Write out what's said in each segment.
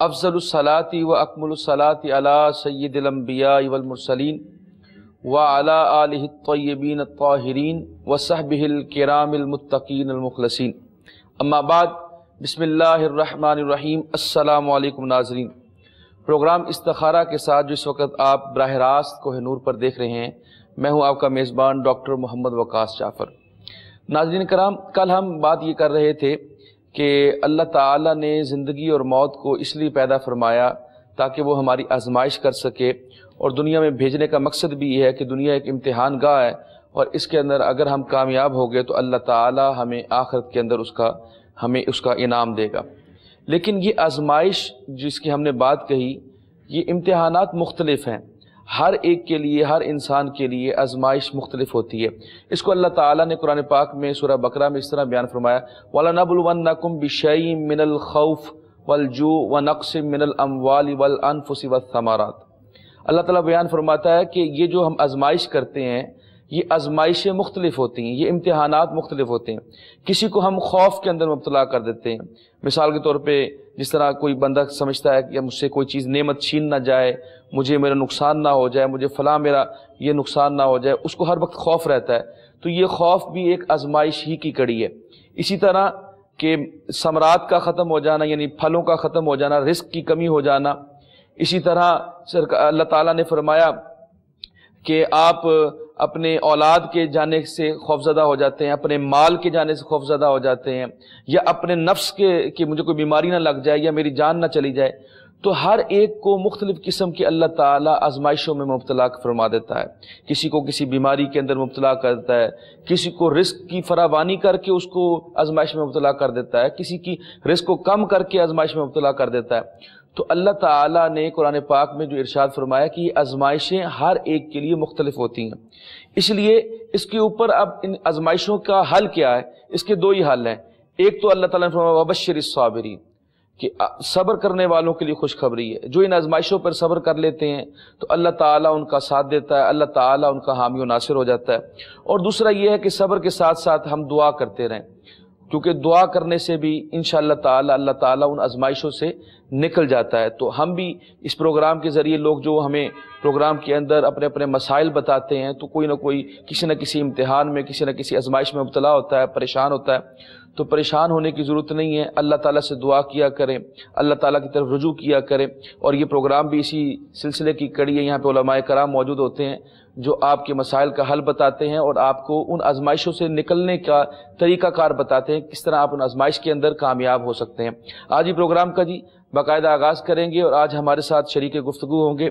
افضل الصلاۃ و اکمل الصلاۃ علی سید الانبیاء والمرسلین وعلی آلہ الطیبین الطاہرین وصحبہ الکرام المتقین المخلصین، اما بعد، بسم اللہ الرحمن الرحیم۔ السلام علیکم ناظرین، پروگرام استخارہ کے ساتھ جو اس وقت آپ براہ راست کوہ نور پر دیکھ رہے ہیں، میں ہوں آپ کا میزبان ڈاکٹر محمد وقاص جعفر۔ ناظرین کرام، کل ہم بات یہ کر رہے تھے کہ اللہ تعالیٰ نے زندگی اور موت کو اس لیے پیدا فرمایا تاکہ وہ ہماری آزمائش کر سکے، اور دنیا میں بھیجنے کا مقصد بھی یہ ہے کہ دنیا ایک امتحان گاہ ہے، اور اس کے اندر اگر ہم کامیاب ہو گئے تو اللہ تعالیٰ ہمیں آخرت کے اندر ہمیں اس کا انعام دے گا۔ لیکن یہ آزمائش جس کی ہم نے بات کہی، یہ امتحانات مختلف ہیں، ہر ایک کے لیے، ہر انسان کے لیے آزمائش مختلف ہوتی ہے۔ اس کو اللہ تعالیٰ نے قرآن پاک میں سورہ بقرہ میں اس طرح بیان فرمایا، وَلَنَبْلُوَنَّكُمْ بِشَيْءٍ مِّنَ الْخَوْفِ وَالْجُوعِ وَنَقْصٍ مِّنَ الْأَمْوَالِ وَالْأَنفُسِ وَالثَّمَرَاتِ۔ اللہ تعالیٰ بیان فرماتا ہے کہ یہ جو ہم آزمائش کرتے ہیں، یہ آزمائشیں مختلف ہوتی ہیں، یہ امتحانات مختلف ہوتے ہیں۔ کسی کو ہم خوف کے اندر مبتلا کر دیتے ہیں، مثال کے طور پہ جس طرح کوئی بندہ سمجھتا ہے کہ مجھ سے کوئی چیز نعمت چھین نہ جائے، مجھے میرا نقصان نہ ہو جائے، مجھے فلاں میرا یہ نقصان نہ ہو جائے، اس کو ہر وقت خوف رہتا ہے، تو یہ خوف بھی ایک آزمائش ہی کی کڑی ہے۔ اسی طرح کہ ثمرات کا ختم ہو جانا، یعنی پھلوں کا ختم ہو جانا، رزق کی کمی ہو جانا۔ اسی طرح اللہ تعالیٰ نے فرمایا کہ آپ اپنے اولاد کے جانے سے خوفزدہ ہو جاتے ہیں، اپنے مال کے جانے سے خوفزدہ ہو جاتے ہیں، یا اپنے نفس کے کہ مجھے کوئی بیماری نہ لگ جائے یا میری جان نہ چلی جائے۔ تو ہر ایک کو مختلف قسم کی اللہ تعالیٰ آزمائشوں میں مبتلا فرما دیتا ہے۔ کسی کو کسی بیماری کے اندر مبتلا کرتا ہے، کسی کو رزق کی فراوانی کر کے اس کو آزمائش میں مبتلا کر دیتا ہے، کسی کی رزق کو کم کر کے آزمائش میں مبتلا کر دیتا ہے۔ تو اللہ تعالیٰ نے قرآن پاک میں جو ارشاد فرمایا کہ یہ آزمائشیں ہر ایک کے لیے مختلف ہوتی ہیں، اس لیے اس کے اوپر اب ان آزمائشوں کا حل کیا ہے؟ اس کے دو ہی حل ہیں۔ ایک تو اللہ تعالیٰ نے فرمایا وَبَشِّرِ الصَّابِرِينَ، کہ صبر کرنے والوں کے لیے خوشخبری ہے، جو ان آزمائشوں پر صبر کر لیتے ہیں تو اللہ تعالیٰ ان کا ساتھ دیتا ہے، اللہ تعالیٰ ان کا حامی و ناصر ہو جاتا ہے۔ اور دوسرا یہ ہے کہ صبر کے ساتھ ساتھ ہم دعا کرتے رہیں، کیونکہ دعا کرنے سے بھی انشاءاللہ تعالیٰ اللہ تعالیٰ ان آزمائشوں سے نکل جاتا ہے۔ تو ہم بھی اس پروگرام کے ذریعے لوگ جو ہمیں پروگرام کے اندر اپنے اپنے مسائل بتاتے ہیں، تو کوئی نہ کوئی کسی نہ کسی امتحان میں، کسی نہ کسی آزمائش میں مبتلا ہوتا ہے، پریشان ہوتا ہے۔ تو پریشان ہونے کی ضرورت نہیں ہے، اللہ تعالیٰ سے دعا کیا کریں، اللہ تعالیٰ کی طرف رجوع کیا کریں۔ اور یہ پروگرام بھی اسی سلسلے کی کڑی ہے، یہاں پہ علماء کرام موجود ہوتے ہیں جو آپ کے مسائل کا حل بتاتے ہیں اور آپ کو ان آزمائشوں سے نکلنے کا طریقہ کار بتاتے ہیں، کس طرح آپ ان آزمائش کے اندر کامیاب ہو سکتے ہیں۔ آج ہی پروگرام کا باقاعدہ آغاز کریں گے، اور آج ہمارے ساتھ شریک گفتگو ہوں گے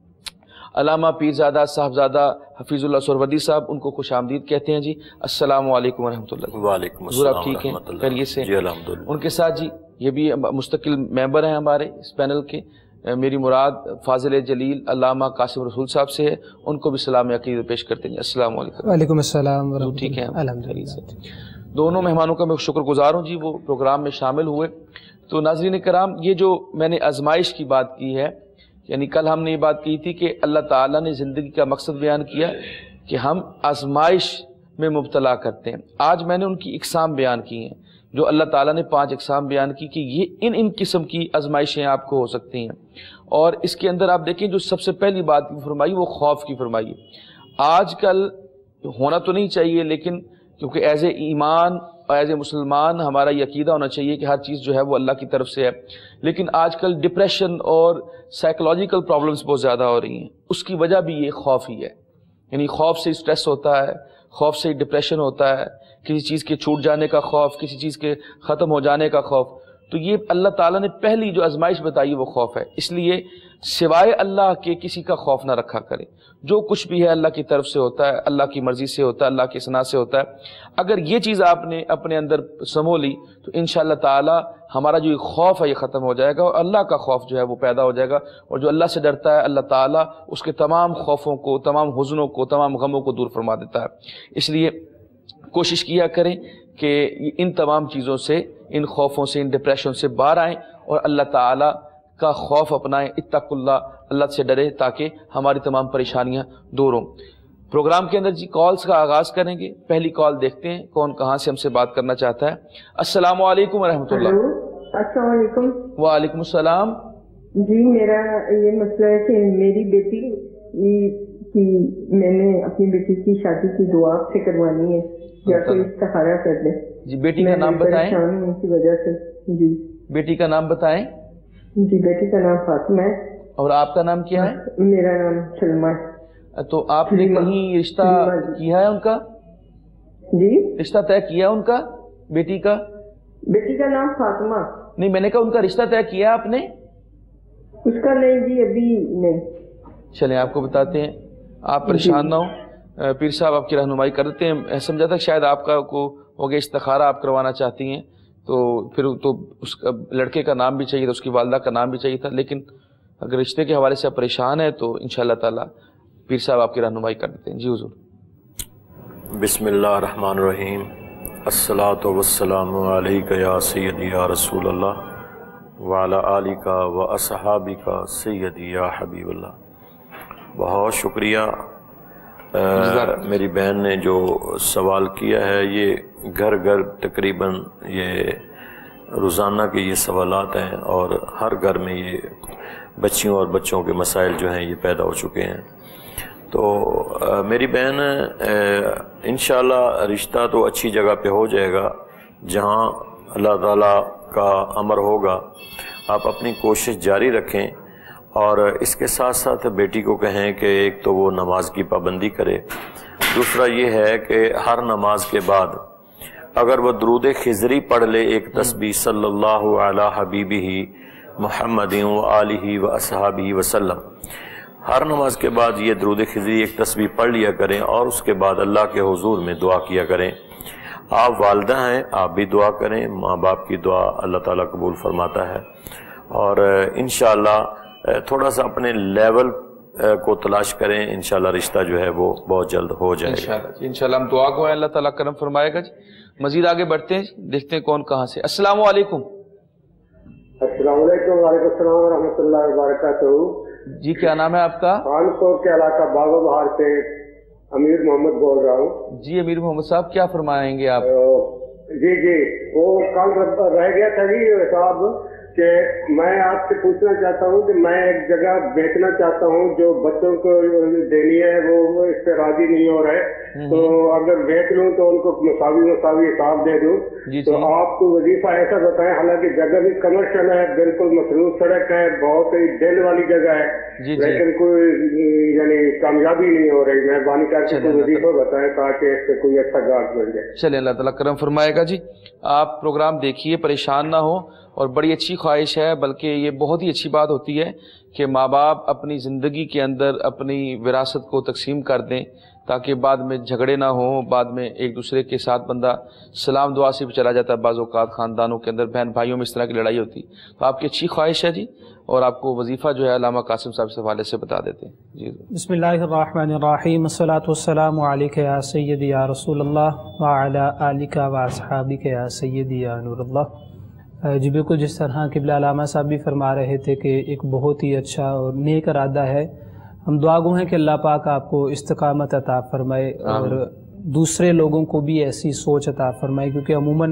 علامہ پیرزادہ صاحبزادہ حفیظ اللہ سہروردی صاحب، ان کو خوش آمدید کہتے ہیں۔ جی السلام علیکم ورحمۃ اللہ۔ وعلیکم السلام ٹھیک ہیں؟ ورحمۃ اللہ۔ خیریت سے؟ جی الحمدللہ۔ ان کے ساتھ یہ بھی مستقل ممبر ہیں ہمارے اس پینل کے، میری مراد فاضل جلیل علامہ قاسم رسول صاحب سے ہے، ان کو بھی سلام عقیدت پیش کرتے ہیں۔ السلام علیکم۔ وعلیکم السلام ورحمۃ اللہ۔ ٹھیک ہے؟ الحمدللہ۔ دونوں مہمانوں کا میں شکر گزار ہوں وہ پروگرام میں شامل ہوئے۔ تو ناظرین کرام، یہ جو میں نے آزمائش کی بات کی ہے، یعنی کل ہم نے یہ بات کی تھی کہ اللہ تعالیٰ نے زندگی کا مقصد بیان کیا کہ ہم آزمائش میں مبتلا کرتے ہیں۔ آج میں نے ان کی اقسام بیان کی ہیں، جو اللہ تعالیٰ نے 5 اقسام بیان کی کہ یہ ان قسم کی آزمائشیں آپ کو ہو سکتی ہیں۔ اور اس کے اندر آپ دیکھیں جو سب سے پہلی بات فرمائی وہ خوف کی فرمائی ہے۔ آج کل ہونا تو نہیں چاہیے، لیکن کیونکہ ایز اے ایمان اور ایز اے مسلمان ہمارا یہ عقیدہ ہونا چاہیے کہ ہر چیز جو ہے وہ اللہ کی طرف سے ہے، لیکن آج کل ڈپریشن اور سائیکولوجیکل پرابلمز بہت زیادہ ہو رہی ہیں۔ اس کی وجہ بھی یہ خوف ہی ہے، یعنی خوف سے اسٹریس ہوتا ہے، خوف سے ڈپریشن ہوتا ہے، کسی چیز کے چھوٹ جانے کا خوف، کسی چیز کے ختم ہو جانے کا خوف۔ تو یہ اللہ تعالیٰ نے پہلی جو آزمائش بتائی وہ خوف ہے، اس لیے سوائے اللہ کے کسی کا خوف نہ رکھا کرے۔ جو کچھ بھی ہے اللہ کی طرف سے ہوتا ہے، اللہ کی مرضی سے ہوتا ہے، اللہ کی ثنا سے ہوتا ہے۔ اگر یہ چیز آپ نے اپنے اندر سمو لی تو انشاءاللہ تعالی ہمارا جو خوف ہے یہ ختم ہو جائے گا، اور اللہ کا خوف جو ہے وہ پیدا ہو جائے گا، اور جو اللہ سے ڈرتا ہے اللہ تعالیٰ اس کے تمام خوفوں کو، تمام حزنوں کو، تمام غموں کو دور فرما دیتا ہے۔ اس لیے کوشش کیا کریں کہ ان تمام چیزوں سے، ان خوفوں سے، ان ڈپریشن سے باہر آئیں اور اللہ تعالیٰ کا خوف اپنائیں۔ اتقوا اللہ، اللہ سے ڈرے تاکہ ہماری تمام پریشانیاں دور ہوں۔ پروگرام کے اندر کالز کا آغاز کریں گے۔ پہلی کال دیکھتے ہیں کون کہاں سے ہم سے بات کرنا چاہتا ہے۔ السلام علیکم ورحمۃ اللہ۔ السلام علیکم۔ وعلیکم السلام۔ جی میرا یہ مسئلہ ہے کہ میری بیٹی کی میں نے اپنی بیٹی کی شادی کی دعا سے کروانی ہے، یا کوئی استخارہ کر دیں. جی بیٹی کا نام بتائیں. پریشان ہوں کی وجہ سے. جی بیٹی کا نام بتائیں. جی بیٹی کا نام فاطمہ ہے. اور آپ کا نام کیا ہے؟ میرا نام سلمہ ہے. تو آپ نے کہیں رشتہ کیا ہے ان کا؟ جی رشتہ طے کیا ان کا بیٹی کا؟ بیٹی کا نام فاطمہ. نہیں میں نے کہا ان کا رشتہ طے کیا آپ نے؟ اس کا نہیں جی ابھی نہیں. چلیں آپ کو بتاتے ہیں، آپ پریشان نہ ہوں، پیر صاحب آپ کی رہنمائی کر دیتے ہیں. سمجھا تھا شاید آپ کا کو ہو گیا استخارہ آپ کروانا چاہتی ہیں، تو پھر تو اس کا لڑکے کا نام بھی چاہیے تھا، اس کی والدہ کا نام بھی چاہیے تھا، لیکن اگر رشتے کے حوالے سے آپ پریشان ہیں تو انشاءاللہ تعالی پیر صاحب آپ کی رہنمائی کر دیتے ہیں. جی حضور. بسم اللہ الرحمن الرحیم. الصلاۃ والسلام علیک یا سیدی یا رسول اللہ وعلی آلک و اصحابک سیدی یا حبیب اللہ. بہت شکریہ میری بہن نے جو سوال کیا ہے. یہ گھر گھر تقریباً یہ روزانہ کے یہ سوالات ہیں، اور ہر گھر میں یہ بچیوں اور بچوں کے مسائل جو ہیں یہ پیدا ہو چکے ہیں. تو میری بہن انشاءاللہ رشتہ تو اچھی جگہ پہ ہو جائے گا جہاں اللہ تعالیٰ کا امر ہوگا. آپ اپنی کوشش جاری رکھیں، اور اس کے ساتھ ساتھ بیٹی کو کہیں کہ ایک تو وہ نماز کی پابندی کرے، دوسرا یہ ہے کہ ہر نماز کے بعد اگر وہ درود خضری پڑھ لے ایک تسبیح صلی اللہ علی حبیبہ محمد و آلہ و اصحابہ وسلم، ہر نماز کے بعد یہ درود خضری ایک تسبیح پڑھ لیا کریں، اور اس کے بعد اللہ کے حضور میں دعا کیا کریں. آپ والدہ ہیں، آپ بھی دعا کریں، ماں باپ کی دعا اللہ تعالیٰ قبول فرماتا ہے. اور انشاءاللہ تھوڑا سا اپنے لیول کو تلاش کریں، انشاءاللہ رشتہ جو ہے وہ بہت جلد ہو جائے گا. انشاءاللہ ہم دعا کو ہیں، اللہ تعالیٰ کرم فرمائے گا. مزید آگے بڑھتے ہیں، دیکھتے ہیں کون کہاں سے. السلام علیکم. السلام علیکم. وعلیکم السلام ورحمۃ اللہ وبرکاتہ. جی کیا نام ہے آپ کا؟ خانپور کے علاقہ بابا بہار سے امیر محمد بول رہا ہوں. جی امیر محمد صاحب کیا فرمائیں گے آپ؟ جی وہ کل رہ گیا تھا جی صاحب کہ میں آپ سے پوچھنا چاہتا ہوں کہ میں ایک جگہ بیچنا چاہتا ہوں جو بچوں کو دینی ہے، وہ اس پہ راضی نہیں ہو رہے، تو اگر بیچ لوں تو ان کو مساوی حساب دے دوں. تو آپ کو وظیفہ ایسا بتائیں، حالانکہ جگہ بھی کمرشل ہے، بالکل مصروف سڑک ہے، بہت ہی دل والی جگہ ہے، لیکن کوئی یعنی کامیابی نہیں ہو رہی. مہربانی کر کے کوئی وظیفہ بتائیں تاکہ اس سے کوئی اچھا گاہک مل جائے. چلیں اللہ تعالیٰ کرم فرمائے گا. جی آپ پروگرام دیکھیے، پریشان نہ ہو، اور بڑی اچھی خواہش ہے، بلکہ یہ بہت ہی اچھی بات ہوتی ہے کہ ماں باپ اپنی زندگی کے اندر اپنی وراثت کو تقسیم کر دیں تاکہ بعد میں جھگڑے نہ ہوں، بعد میں ایک دوسرے کے ساتھ بندہ سلام دعا سے بھی چلا جاتا ہے. بعض اوقات خاندانوں کے اندر بہن بھائیوں میں اس طرح کی لڑائی ہوتی ہے. تو آپ کی اچھی خواہش ہے جی، اور آپ کو وظیفہ جو ہے علامہ قاسم صاحب سے حوالے سے بتا دیتے ہیں. جی بسم اللہ الرحمن الرحیم. الصلاۃ والسلام علیک یا سیدی یا رسول اللہ وعلی آلک و اصحابک یا سیدی یا نور اللہ. جی بالکل جس طرح قبلہ علامہ صاحب بھی فرما رہے تھے کہ ایک بہت ہی اچھا اور نیک ارادہ ہے. ہم دعا گو ہیں کہ اللہ پاک آپ کو استقامت عطا فرمائے اور دوسرے لوگوں کو بھی ایسی سوچ عطا فرمائے، کیونکہ عموماً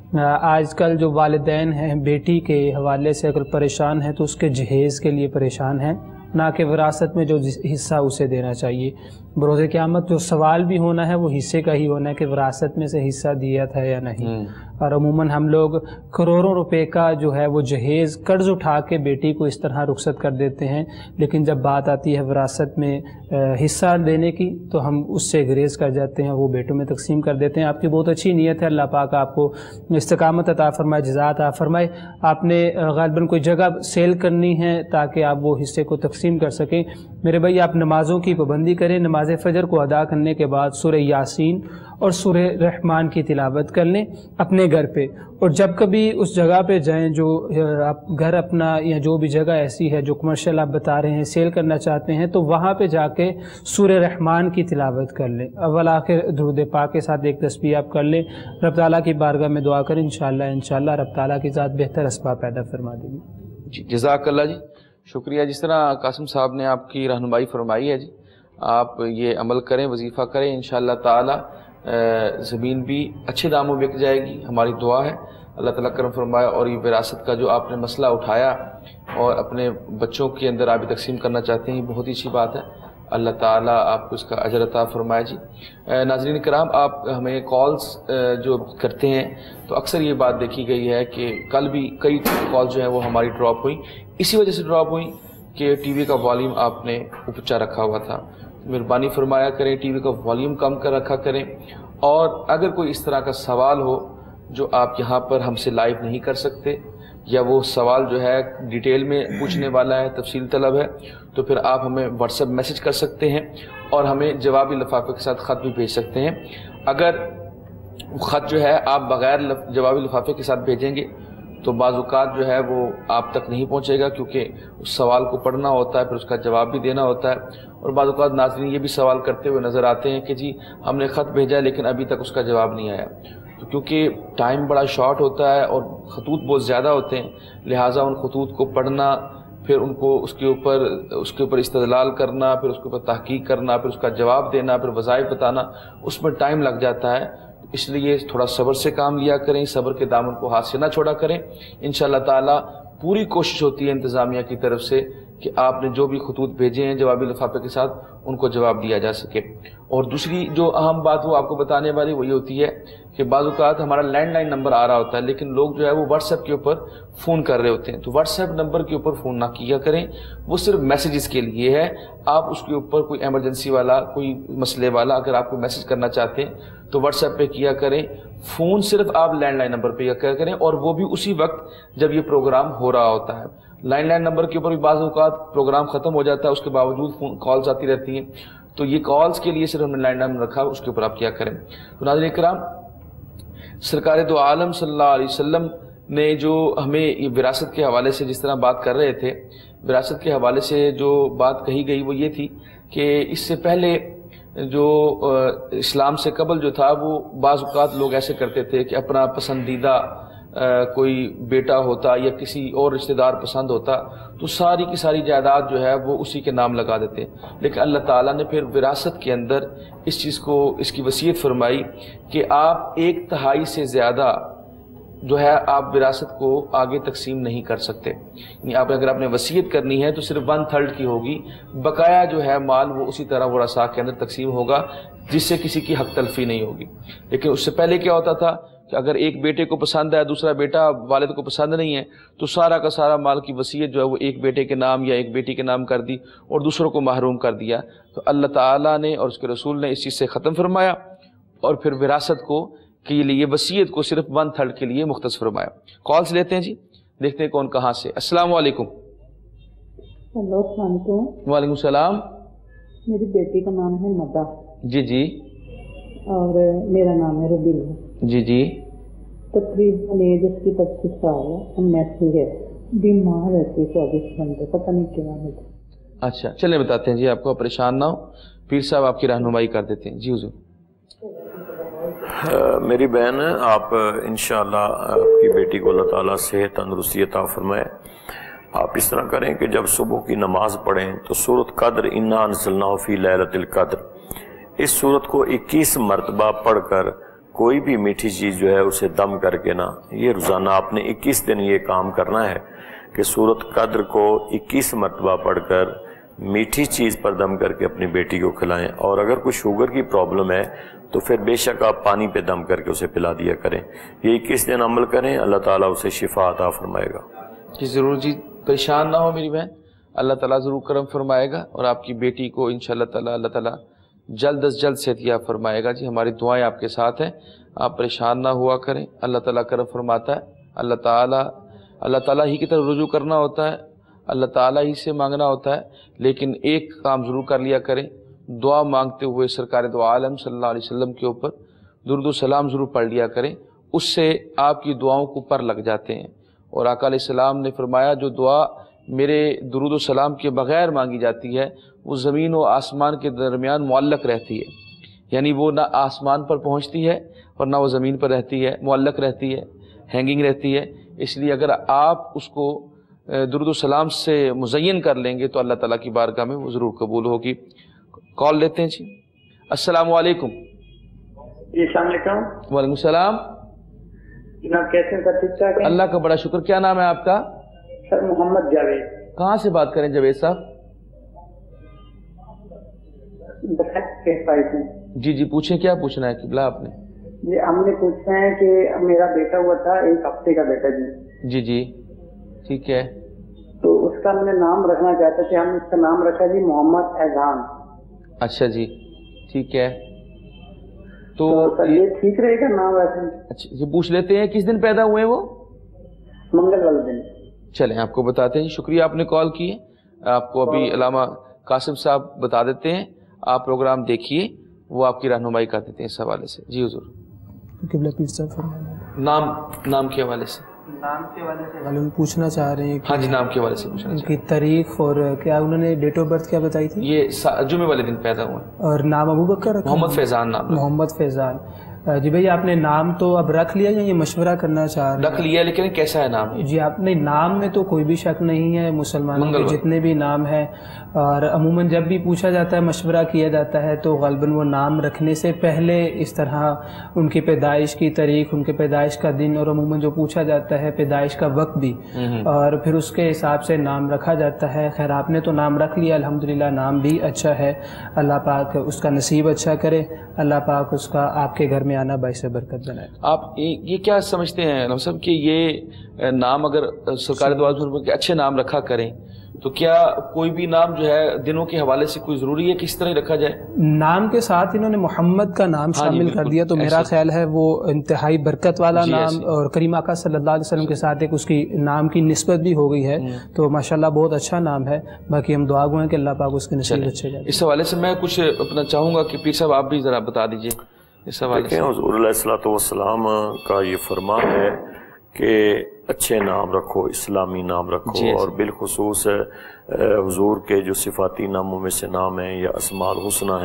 آج کل جو والدین ہیں بیٹی کے حوالے سے اگر پریشان ہیں تو اس کے جہیز کے لیے پریشان ہیں، نہ کہ وراثت میں جو حصہ اسے دینا چاہیے. بروز قیامت جو سوال بھی ہونا ہے وہ حصے کا ہی ہونا ہے کہ وراثت میں سے حصہ دیا تھا یا نہیں. اور عموماً ہم لوگ کروڑوں روپے کا جو ہے وہ جہیز قرض اٹھا کے بیٹی کو اس طرح رخصت کر دیتے ہیں، لیکن جب بات آتی ہے وراثت میں حصہ دینے کی تو ہم اس سے گریز کر جاتے ہیں، وہ بیٹوں میں تقسیم کر دیتے ہیں. آپ کی بہت اچھی نیت ہے، اللہ پاک آپ کو استقامت عطا فرمائے، جزا عطا فرمائے. آپ نے غالباً کوئی جگہ سیل کرنی ہے تاکہ آپ وہ حصے کو تقسیم کر سکیں. میرے بھائی آپ نمازوں کی پابندی کریں، نماز فجر کو ادا کرنے کے بعد سورہ یاسین اور سورہ رحمان کی تلاوت کر لیں اپنے گھر پہ، اور جب کبھی اس جگہ پہ جائیں جو آپ گھر اپنا یا جو بھی جگہ ایسی ہے جو کمرشل آپ بتا رہے ہیں سیل کرنا چاہتے ہیں، تو وہاں پہ جا کے سورہ رحمان کی تلاوت کر لیں. اول آخر درود پاک کے ساتھ ایک تسبیح آپ کر لیں. رب تعالیٰ کی بارگاہ میں دعا کریں، انشاءاللہ رب تعالیٰ کی ذات بہتر اسباب پیدا فرما دے گی. جی جزاک اللہ جی، شکریہ. جس طرح قاسم صاحب نے آپ کی رہنمائی فرمائی ہے جی، آپ یہ عمل کریں، وظیفہ کریں، انشاءاللہ تعالی زمین بھی اچھے داموں بک جائے گی. ہماری دعا ہے اللہ تعالیٰ کرم فرمائے. اور یہ وراثت کا جو آپ نے مسئلہ اٹھایا اور اپنے بچوں کے اندر آپ تقسیم کرنا چاہتے ہیں، یہ بہت ہی اچھی بات ہے، اللہ تعالیٰ آپ کو اس کا اجر عطا فرمائے جی۔ ناظرین کرام، آپ ہمیں کالز جو کرتے ہیں تو اکثر یہ بات دیکھی گئی ہے کہ کل بھی کئی کال جو ہیں وہ ہماری ڈراپ ہوئی، اسی وجہ سے ڈراپ ہوئی کہ ٹی وی کا والیوم آپ نے اونچا رکھا ہوا تھا۔ مہربانی فرمایا کریں، ٹی وی کا والیوم کم کر رکھا کریں، اور اگر کوئی اس طرح کا سوال ہو جو آپ یہاں پر ہم سے لائیو نہیں کر سکتے، یا وہ سوال جو ہے ڈیٹیل میں پوچھنے والا ہے، تفصیل طلب ہے، تو پھر آپ ہمیں واٹس ایپ میسج کر سکتے ہیں اور ہمیں جوابی لفافے کے ساتھ خط بھی بھیج سکتے ہیں۔ اگر خط جو ہے آپ بغیر جوابی لفافے کے ساتھ بھیجیں گے تو بعض اوقات جو ہے وہ آپ تک نہیں پہنچے گا، کیونکہ اس سوال کو پڑھنا ہوتا ہے، پھر اس کا جواب بھی دینا ہوتا ہے، اور بعض اوقات ناظرین یہ بھی سوال کرتے ہوئے نظر آتے ہیں کہ جی ہم نے خط بھیجا ہے لیکن ابھی تک اس کا جواب نہیں آیا، تو کیونکہ ٹائم بڑا شارٹ ہوتا ہے اور خطوط بہت زیادہ ہوتے ہیں، لہٰذا ان خطوط کو پڑھنا، پھر ان کو اس کے اوپر استدلال کرنا، پھر اس کے اوپر تحقیق کرنا، پھر اس کا جواب دینا، پھر وظائف بتانا، اس میں ٹائم لگ جاتا ہے۔ اس لیے تھوڑا صبر سے کام لیا کریں، صبر کے دامن کو ہاتھ سے نہ چھوڑا کریں۔ انشاءاللہ تعالی پوری کوشش ہوتی ہے انتظامیہ کی طرف سے کہ آپ نے جو بھی خطوط بھیجے ہیں جوابی لفافے کے ساتھ ان کو جواب دیا جا سکے۔ اور دوسری جو اہم بات وہ آپ کو بتانے والی وہ یہ ہوتی ہے کہ بعض اوقات ہمارا لینڈ لائن نمبر آ رہا ہوتا ہے لیکن لوگ جو ہے وہ واٹس ایپ کے اوپر فون کر رہے ہوتے ہیں، تو واٹس ایپ نمبر کے اوپر فون نہ کیا کریں، وہ صرف میسیجز کے لیے ہے۔ آپ اس کے اوپر کوئی ایمرجنسی والا، کوئی مسئلے والا اگر آپ کو میسیج کرنا چاہتے ہیں تو واٹس ایپ پہ کیا کریں، فون صرف آپ لینڈ لائن نمبر پہ کیا کریں، اور وہ بھی اسی وقت جب یہ پروگرام ہو رہا ہوتا ہے۔ لینڈ لائن نمبر کے اوپر بھی بعض اوقات پروگرام ختم ہو جاتا ہے، اس کے باوجود فون کالز آتی رہتی ہیں، تو یہ کالز کے لیے صرف ہم نے لینڈ لائن رکھا، اس کے اوپر آپ کیا کریں۔ تو ناظرین کرام، سرکار دو عالم صلی اللہ علیہ وسلم نے جو ہمیں یہ وراثت کے حوالے سے جس طرح بات کر رہے تھے، وراثت کے حوالے سے جو بات کہی گئی وہ یہ تھی کہ اس سے پہلے جو اسلام سے قبل جو تھا وہ بعض اوقات لوگ ایسے کرتے تھے کہ اپنا پسندیدہ کوئی بیٹا ہوتا یا کسی اور رشتہ دار پسند ہوتا تو ساری کی ساری جائیداد جو ہے وہ اسی کے نام لگا دیتے، لیکن اللہ تعالیٰ نے پھر وراثت کے اندر اس چیز کو، اس کی وصیت فرمائی کہ آپ 1/3 سے زیادہ جو ہے آپ وراثت کو آگے تقسیم نہیں کر سکتے، یعنی اگر آپ نے وصیت کرنی ہے تو صرف 1/3 کی ہوگی، بقایا جو ہے مال وہ اسی طرح ورثاء کے اندر تقسیم ہوگا جس سے کسی کی حق تلفی نہیں ہوگی۔ لیکن اس سے پہلے کیا ہوتا تھا کہ اگر ایک بیٹے کو پسند ہے، دوسرا بیٹا والد کو پسند نہیں ہے، تو سارا کا سارا مال کی وصیت جو ہے وہ ایک بیٹے کے نام یا ایک بیٹی کے نام کر دی اور دوسروں کو محروم کر دیا۔ تو اللہ تعالیٰ نے اور اس کے رسول نے اس چیز سے ختم فرمایا اور پھر وراثت کو کے لیے وصیت کو صرف 1/3 کے لیے مختص فرمایا۔ کالز لیتے ہیں جی، دیکھتے ہیں کون کہاں سے۔ السلام علیکم۔ ہلو، السلام علیکم۔ وعلیکم السلام۔ میری بیٹی کا نام ہے مدا۔ جی جی۔ اور میرا نام ہے ربیل۔ جی جی۔ تقریباً ایج اس کی 25 سال ہے، میسی ہے، بیمار رہتی ہے 24 گھنٹے، پتہ نہیں کیا ہے۔ اچھا چلیں بتاتے ہیں جی، آپ کو پریشان نہ ہو، پیر صاحب آپ کی رہنمائی کر دیتے ہیں۔ جی حضور۔ میری بہن، آپ انشاءاللہ آپ کی بیٹی کو اللہ تعالیٰ صحت تندرستی عطا فرمائے۔ آپ اس طرح کریں کہ جب صبح کی نماز پڑھیں تو سورۃ قدر انا انزلناہ فی لیلۃ القدر، اس سورت کو 21 مرتبہ پڑھ کر کوئی بھی میٹھی چیز جو ہے اسے دم کر کے نا، یہ روزانہ آپ نے 21 دن یہ کام کرنا ہے کہ سورۃ قدر کو 21 مرتبہ پڑھ کر میٹھی چیز پر دم کر کے اپنی بیٹی کو کھلائیں، اور اگر کوئی شوگر کی پرابلم ہے تو پھر بے شک آپ پانی پہ دم کر کے اسے پلا دیا کریں۔ یہ 21 دن عمل کریں، اللہ تعالیٰ اسے شفا عطا فرمائے گا۔ جی ضرور جی، پریشان نہ ہو میری بہن، اللہ تعالیٰ ضرور کرم فرمائے گا اور آپ کی بیٹی کو انشاءاللہ تعالیٰ اللہ تعالیٰ جلد از جلد صحت یاب فرمائے گا۔ جی ہماری دعائیں آپ کے ساتھ ہیں، آپ پریشان نہ ہوا کریں، اللہ تعالیٰ کرم فرماتا ہے۔ اللہ تعالیٰ ہی کی طرف رجوع کرنا ہوتا ہے، اللہ تعالیٰ ہی سے مانگنا ہوتا ہے، لیکن ایک کام ضرور کر لیا کریں، دعا مانگتے ہوئے سرکار دو عالم صلی اللہ علیہ وسلم کے اوپر درود و سلام ضرور پڑھ لیا کریں، اس سے آپ کی دعاؤں کو پر لگ جاتے ہیں۔ اور آقا علیہ السلام نے فرمایا جو دعا میرے درود و سلام کے بغیر مانگی جاتی ہے وہ زمین و آسمان کے درمیان معلق رہتی ہے، یعنی وہ نہ آسمان پر پہنچتی ہے اور نہ وہ زمین پر رہتی ہے، معلق رہتی ہے، ہینگنگ رہتی ہے۔ اس لیے اگر آپ اس کو درود و سلام سے مزین کر لیں گے تو اللہ تعالیٰ کی بارگاہ میں وہ ضرور قبول ہوگی۔ کال لیتے ہیں جی۔ السلام علیکم۔ جی السلام علیکم۔ وعلیکم السلام۔ جناب کیسے ہیں؟ ٹھیک ٹھاک ہے؟ اللہ کا بڑا شکر۔ کیا نام ہے آپ کا؟ سر محمد جاوید. کہاں سے بات کریں جاوید صاحب؟ جی جی پوچھیں، کیا پوچھنا ہے قبلہ آپ نے؟ جی ہم نے پوچھنا ہے کہ میرا بیٹا ہوا تھا 1 ہفتے کا بیٹا جی. جی جی ٹھیک ہے. تو اس کا میں نام رکھنا چاہتے تھے، ہم اس کا نام رکھا جی محمد اذان. اچھا جی ٹھیک ہے. تو سر یہ ٹھیک رہے گا نام ویسے؟ اچھا یہ پوچھ لیتے ہیں کس دن پیدا ہوئے وہ؟ منگل والے دن. چلیں آپ کو بتاتے ہیں. شکریہ آپ نے کال کی. آپ کو ابھی علامہ قاسم صاحب بتا دیتے ہیں، آپ پروگرام دیکھیے، وہ آپ کی رہنمائی کر دیتے ہیں اس حوالے سے. جی حضور. قبلہ پیر صاحب نام کے حوالے سے معلوم پوچھنا چاہ رہے ہیں. ہاں جی نام کے حوالے سے پوچھنا ان کی تاریخ اور کیا انہوں نے ڈیٹ آف برتھ کیا بتائی تھی؟ یہ جمعے والے دن پیدا ہوئے. اور نام ابو بکر رکھا؟ محمد فیضان نام. محمد فیضان. جی بھائی آپ نے نام تو اب رکھ لیا یا یہ مشورہ کرنا چاہ رہے ہیں؟ رکھ لیا، لیکن کیسا ہے نام؟ جی آپ نے نام میں تو کوئی بھی شک نہیں ہے، مسلمانوں کے جتنے بھی نام ہیں، اور عموماً جب بھی پوچھا جاتا ہے مشورہ کیا جاتا ہے تو غالباً وہ نام رکھنے سے پہلے اس طرح ان کی پیدائش کی تاریخ، ان کے پیدائش کا دن، اور عموماً جو پوچھا جاتا ہے پیدائش کا وقت بھی، اور پھر اس کے حساب سے نام رکھا جاتا ہے. خیر آپ نے تو نام رکھ لیا الحمدللہ، نام بھی اچھا ہے. اللہ پاک اس کا نصیب اچھا کرے، اللہ پاک اس کا آپ کے گھر میں آنا باعث برکت بنائے. آپ یہ کیا سمجھتے ہیں علامہ صاحب کہ یہ نام اگر سرکار دو عالم کے اچھے نام رکھا کریں تو کیا کوئی بھی نام جو ہے دنوں کے حوالے سے کوئی ضروری ہے کس طرح رکھا جائے؟ نام کے ساتھ انہوں نے محمد کا نام شامل کر دیا تو میرا خیال ہے وہ انتہائی برکت والا نام، اور کریم آقا صلی اللہ علیہ وسلم کے ساتھ ایک اس کی نام کی نسبت بھی ہو گئی ہے، تو ماشاءاللہ بہت اچھا نام ہے. باقی ہم دعا گو ہیں کہ اللہ پاک اس کے نصیب اچھے جائے. اس حوالے سے میں کچھ اپنا چاہوں گا کہ پیر صاحب آپ بھی ذرا بتا دیجئے اس حوالے سے. حضور علیہ الصلوۃ والسلام کا یہ فرمان ہے کہ اچھے نام رکھو، اسلامی نام رکھو، اور بالخصوص حضور کے جو صفاتی ناموں میں سے نام ہیں یا اسماء الحسنی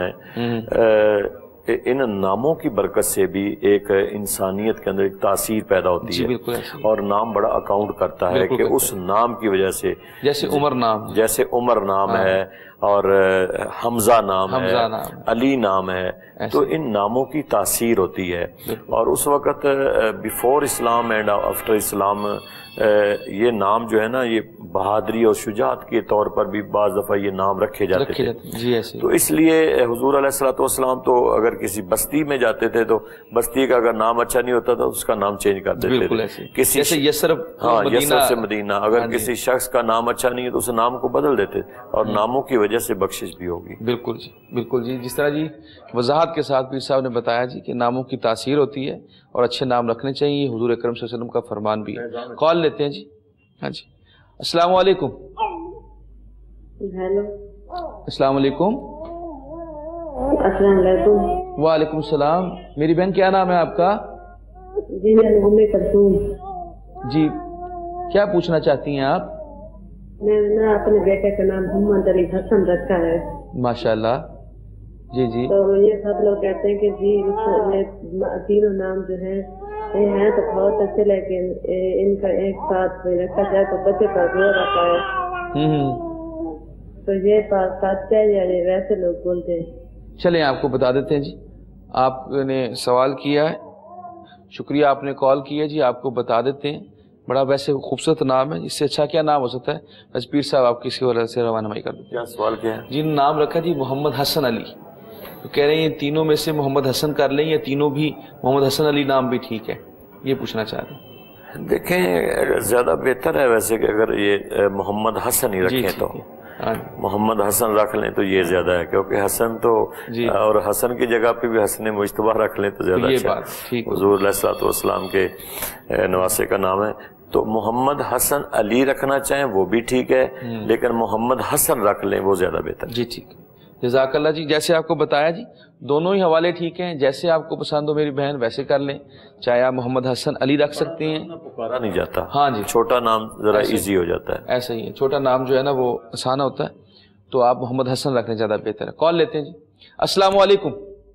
ہیں، ان ناموں کی برکت سے بھی ایک انسانیت کے اندر ایک تاثیر پیدا ہوتی ہے، اور نام بڑا اکاؤنٹ کرتا ہے کہ اس نام کی وجہ سے، جیسے عمر نام ہے اور حمزہ نام ہے، علی نام ہے، تو ان ناموں کی تاثیر ہوتی ہے. اور اس وقت before Islam and after Islam یہ نام جو ہے نا یہ بہادری اور شجاعت کے طور پر بھی بعض دفعہ یہ نام رکھے جاتے تھے. تو اس لیے حضور علیہ الصلوۃ والسلام تو اگر کسی بستی میں جاتے تھے تو بستی کا اگر نام اچھا نہیں ہوتا تو اس کا نام چینج کر دیتے تھے. جیسے یسرب سے مدینہ، اگر کسی شخص کا نام اچھا نہیں ہے تو اس نام کو بدل دیتے، اور ناموں کی وجہ سے بخشش بھی ہوگی. بالکل جی بالکل جی. جس طرح جی وضاحت کے ساتھ پیر صاحب نے بتایا جی کہ ناموں کی تاثیر ہوتی ہے اور اچھے نام رکھنے چاہیے، حضور اکرم صلی اللہ علیہ وسلم کا فرمان بھی ہے. کال لیتے ہیں جی. ہاں جی السلام علیکم. ہیلو السلام علیکم. السلام علیکم. وعلیکم السلام. میری بہن کیا نام ہے آپ کا؟ جی میں ام کلثوم. جی کیا پوچھنا چاہتی ہیں آپ؟ میں نے اپنے بیٹے کا نام محمد علی حسن رکھا ہے. ماشاءاللہ. جی جی. تو یہ سب لوگ کہتے ہیں کہ جی تینوں نام جو ہے یہ ہیں تو بہت اچھے، لیکن ان کا ایک ساتھ رکھا جائے تو بچے کا زور آتا ہے. تو یہ بات سچ ہے یا یہ ویسے لوگ بولتے ہیں؟ چلیں آپ کو بتا دیتے ہیں جی. آپ نے سوال کیا ہے، شکریہ آپ نے کال کی ہے جی. آپ کو بتا دیتے ہیں، بڑا ویسے خوبصورت نام ہے، اس سے اچھا کیا نام ہو سکتا ہے. بس پیر صاحب آپ کسی وجہ سے روانمائی کر دیتے ہیں. کیا سوال کیا ہے جی؟ نام رکھا جی محمد حسن علی، تو کہہ رہے ہیں یہ تینوں میں سے محمد حسن کر لیں یا تینوں بھی محمد حسن علی نام بھی ٹھیک ہے، یہ پوچھنا چاہ رہے ہیں. دیکھیں زیادہ بہتر ہے ویسے کہ اگر یہ محمد حسن ہی رکھیں تو محمد حسن رکھ لیں تو یہ زیادہ ہے، کیونکہ حسن تو اور حسن کی جگہ پہ بھی حسن مجتبیٰ رکھ لیں تو زیادہ اچھا ہے. حضور علیہ الصلوۃ والسلام کے نواسے کا نام ہے، تو محمد حسن علی رکھنا چاہیں وہ بھی ٹھیک ہے، لیکن محمد حسن رکھ لیں وہ زیادہ بہتر ہے. جی ٹھیک ہے. جزاک اللہ جی. جیسے آپ کو بتایا جی دونوں ہی حوالے ٹھیک ہیں، جیسے آپ کو پسند ہو میری بہن ویسے کر لیں. چاہے آپ محمد حسن علی رکھ سکتے ہیں، پکارا نہیں جاتا. ہاں جی چھوٹا نام ذرا ایزی ہو جاتا ہے. ایسا ہی ہے، چھوٹا نام جو ہے نا وہ آسان ہوتا ہے، تو آپ محمد حسن رکھنے زیادہ بہتر ہے. کال لیتے ہیں جی. السلام علیکم.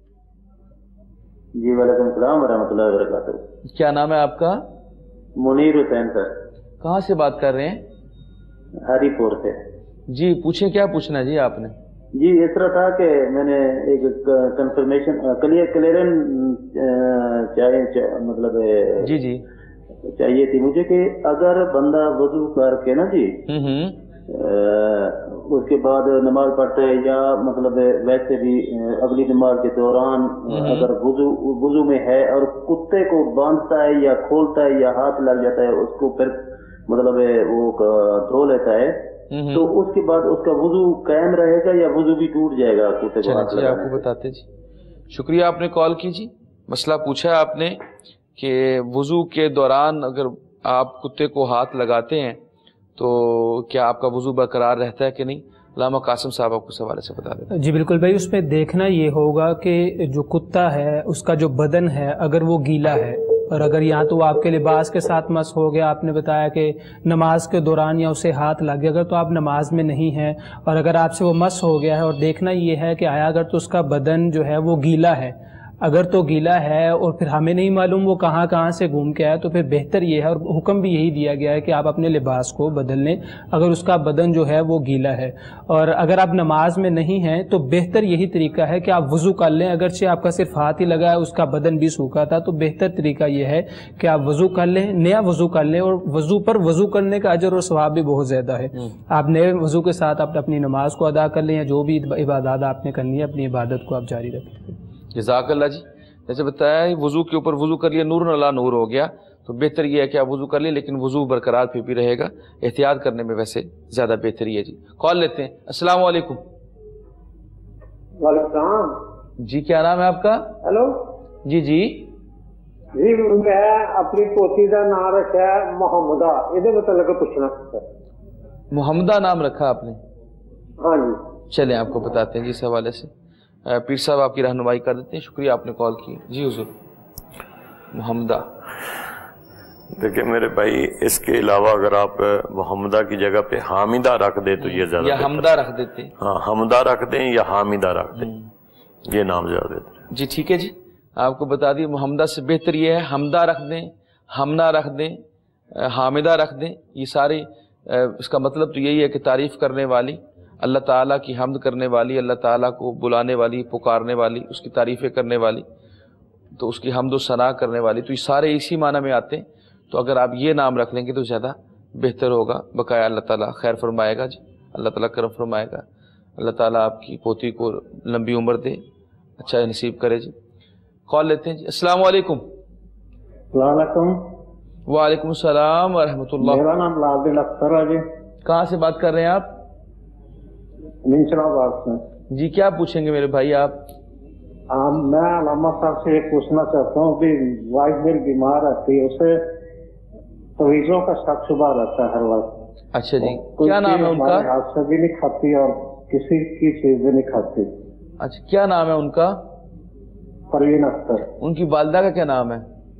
جی وعلیکم السلام ورحمۃ اللہ وبرکاتہ. کیا نام ہے آپ کا؟ منیر حسین سر. کہاں سے بات کر رہے ہیں؟ ہری پور سے. جی پوچھیں کیا پوچھنا ہے جی آپ نے؟ جی اس طرح تھا کہ میں نے ایک کنفرمیشن کلیئرن چاہے مطلب جی جی चाहिए थी मुझे कि अगर बंदा वजू करके ना जी उसके बाद नमाज पढ़ता है या मतलब वैसे भी अगली नमाज के दौरान अगर वजू में है और कुत्ते को बांधता है या खोलता है या हाथ लग जाता है उसको फिर मतलब वो धो लेता है तो उसके बाद उसका वजू कायम रहेगा या वजू भी टूट जाएगा कुत्ते को हाथ लगाने से? आपको बताते जी, शुक्रिया आपने कॉल की जी। मसला पूछा है आपने कि वजू के दौरान अगर आप कुत्ते को हाथ लगाते हैं तो क्या आपका वजू बरकरार रहता है कि नहीं। अल्लामा कासिम साहब आपको इस हवाले से बता दें। जी बिल्कुल भाई, उसमें देखना ये होगा कि जो कुत्ता है उसका जो बदन है अगर वो गीला है और अगर या तो आपके लिबास के साथ मस हो गया, आपने बताया कि नमाज के दौरान या उसे हाथ लग गया, अगर तो आप नमाज में नहीं हैं और अगर आपसे वो मस हो गया है, और देखना ये है कि आया अगर तो उसका बदन जो है वो गीला है, अगर तो गीला है और फिर हमें नहीं मालूम वो कहाँ कहाँ से घूम के आया, तो फिर बेहतर ये है और हुक्म भी यही दिया गया है कि आप अपने लिबास को बदल लें अगर उसका बदन जो है वो गीला है। और अगर आप नमाज में नहीं हैं तो बेहतर यही तरीका है कि आप वज़ू कर लें। अगरचे आपका सिर्फ हाथ ही लगा है, उसका बदन भी सूखा था, तो बेहतर तरीका ये है कि आप वज़ू कर लें, नया वज़ू कर लें। और वज़ू पर वज़ू करने का अजर और सवाब भी बहुत ज़्यादा है। आप नए वज़ू के साथ आप अपनी नमाज को अदा कर लें या जो भी इबादत आपने करनी है अपनी इबादत को आप जारी रखें। जज़ाकल्लाह जी। जैसे बताया वज़ू के ऊपर वज़ू कर लिया, नूर अला नूर हो गया, तो बेहतर ये है कि आप वज़ू कर लें, लेकिन वज़ू बरकरार फिर भी रहेगा। एहतियात करने में वैसे ज़्यादा बेहतरी है जी। कॉल लेते हैं। अस्सलाम वालेकुम। वालेकुम जी, क्या नाम है आपका? हेलो जी जी जी, मैं अपनी पोती का नाम रखा है मोहम्मदा, ये मतलब पूछना सर। मोहम्मदा नाम रखा आपने? हाँ जी। चलें आपको बताते हैं जी इस हवाले से। पीर साहब आपकी रहनुमाई कर देते हैं। शुक्रिया आपने कॉल की जी। हुजूर मोहम्मदा, देखिए मेरे भाई, इसके अलावा अगर आप मोहम्मदा की जगह पे हामिदा रख दे तो ये ज्यादा, या हमदा रख देते हैं। हाँ, हमदा रख दें या हामिदा रख दें, ये नाम ज्यादा बेहतर है जी। ठीक है जी, आपको बता दिए मोहम्मदा से बेहतर ये है हमदा रख दें, हमना रख दें, हामिदा रख दें। ये सारे इसका मतलब तो यही है कि तारीफ़ करने वाली, अल्लाह ताला की हम्द करने वाली, अल्लाह ताला को बुलाने वाली, पुकारने वाली, उसकी तारीफ़ें करने वाली, तो उसकी हम्द व सना करने वाली, तो ये सारे इसी माना में आते हैं। तो अगर आप ये नाम रख लेंगे तो ज़्यादा बेहतर होगा। बकाया अल्लाह ताला खैर फरमाएगा जी, अल्लाह ताला करम फरमाएगा। अल्लाह ताला आपकी पोती को लंबी उम्र दे, अच्छा नसीब करे जी। कॉल लेते हैं जी। अस्सलाम वालेकुम। वालेकुम सलाम व रहमतुल्लाह। मेरा नाम लालदीन अख्तर है जी। कहाँ से बात कर रहे हैं आप? निंचनाबाद से जी। क्या पूछेंगे मेरे भाई आप? मैं अलामा साहब से ये पूछना चाहता हूँ कि वाइफ मेरी बीमार रहती है, उसे तवीज़ों का शक शुबा रहता है हर वक्त। अच्छा जी, क्या नाम है उनका? हाथ से भी नहीं खाती और किसी की चीज भी नहीं खाती। अच्छा, क्या नाम है उनका? परवीन अख्तर। उनकी वालिदा का क्या नाम है?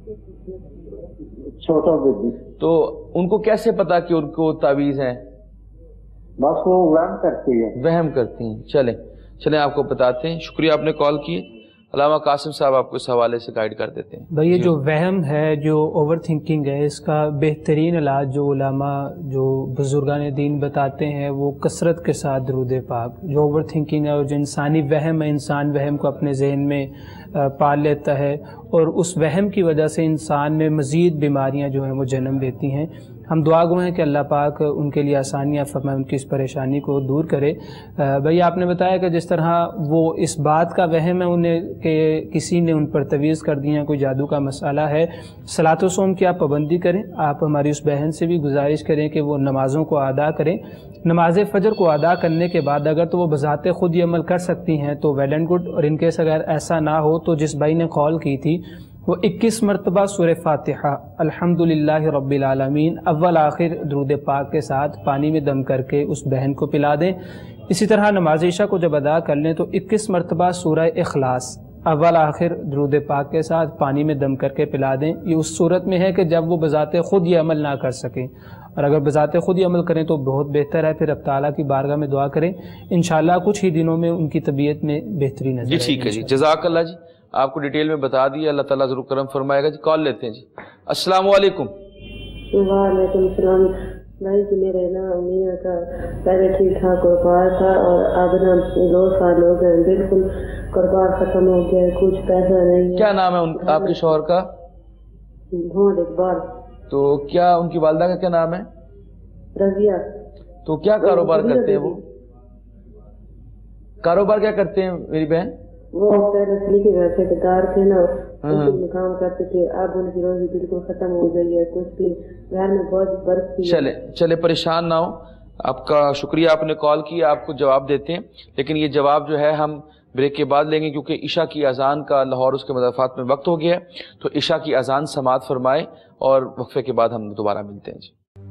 छोटा बीबी। तो उनको कैसे पता कि उनको तावीज़ हैं? बस वो वहम करती है। वहम करती हैं। चलें आपको बताते हैं। शुक्रिया आपने कॉल किए। अल्लामा कासिम साहब आपको इस हवाले से गाइड कर देते हैं। भाई ये जो वहम है, जो ओवर थिंकिंग है, इसका बेहतरीन इलाज जो उलामा जो बुजुर्गान दीन बताते हैं वो कसरत के साथ दरूद पाक। जो ओवर थिंकिंग है और जो इंसानी वहम है, इंसान वहम को अपने जहन में पाल लेता है और उस वहम की वजह से इंसान में मज़ीद बीमारियां जो हैं वो जन्म लेती हैं। हम दुआ गो हैं कि अल्लाह पाक उनके लिए आसानियाँ फरमाए, उनकी इस परेशानी को दूर करे। भाई आपने बताया कि जिस तरह वो इस बात का वहम है उन्हें कि किसी ने उन पर तवीज़ कर दिया, कोई जादू का मसाला है, सलात व सोम की आप पाबंदी करें। आप हमारी उस बहन से भी गुजारिश करें कि वो नमाज़ों को अदा करें। नमाज फ़जर को अदा करने के बाद अगर तो वो बज़ाते ख़ुद ही अमल कर सकती हैं तो वेल एंड गुड, और इनकेस अगर ऐसा ना हो तो जिस भाई ने कॉल की थी वो 21 मरतबा सूरह फातिहा अल्हम्दुलिल्लाहि रब्बिल आलमीन अव्वल आखिर दरूद पाक के साथ पानी में दम करके उस बहन को पिला दें। इसी तरह नमाज इशा को जब अदा कर लें तो 21 मरतबा सूरह इखलास अव्वल आखिर दरूद पाक के साथ पानी में दम करके पिला दें। ये उस सूरत में है कि जब वो बज़ाते ख़ुद ये अमल ना कर सकें, और अगर बज़ाते ख़ुद ही अमल करें तो बहुत बेहतर है। फिर अब ताला की बारगाह में दुआ करें, इंशाअल्लाह कुछ ही दिनों में उनकी तबीयत में बेहतरी नज़र आएगी। ठीक है जी, जज़ाकल्लाह जी, आपको डिटेल में बता दिया। अल्लाह ताला ज़रूर करम फरमाएगा जी। कॉल लेते हैं जी। अस्सलाम वालेकुम। वालेकुम सलाम। भाई जी मेरे ना मियाँ का पहले ठीक ठाक कारोबार था और अब ना 2 साल हो गए बिल्कुल कारोबार खत्म हो गया, कुछ पैसा नहीं है। क्या नाम है आपके शौहर का? मोहम्मद इकबाल। تو کیا ان کی والدہ کا کیا نام ہے؟ رضیہ. تو کیا کاروبار کرتے ہیں وہ؟ کاروبار کیا کرتے ہیں میری بہن؟ وہ پہلے کے گھر سے کار تھے نا, کام کرتے تھے. اب ان کی روزی بالکل ختم ہو گئی ہے. کچھ بھی گھر میں بہت برف تھی. چلے پریشان نہ ہو. آپ کا شکریہ, آپ نے کال کیا, آپ کو جواب دیتے ہیں. لیکن یہ جواب جو ہے ہم بریک کے بعد لیں گے, کیونکہ عشاء کی اذان کا لاہور اس کے مضافات میں وقت ہو گیا ہے. تو عشاء کی اذان سماعت فرمائے اور وقفے کے بعد ہم دوبارہ ملتے ہیں. جی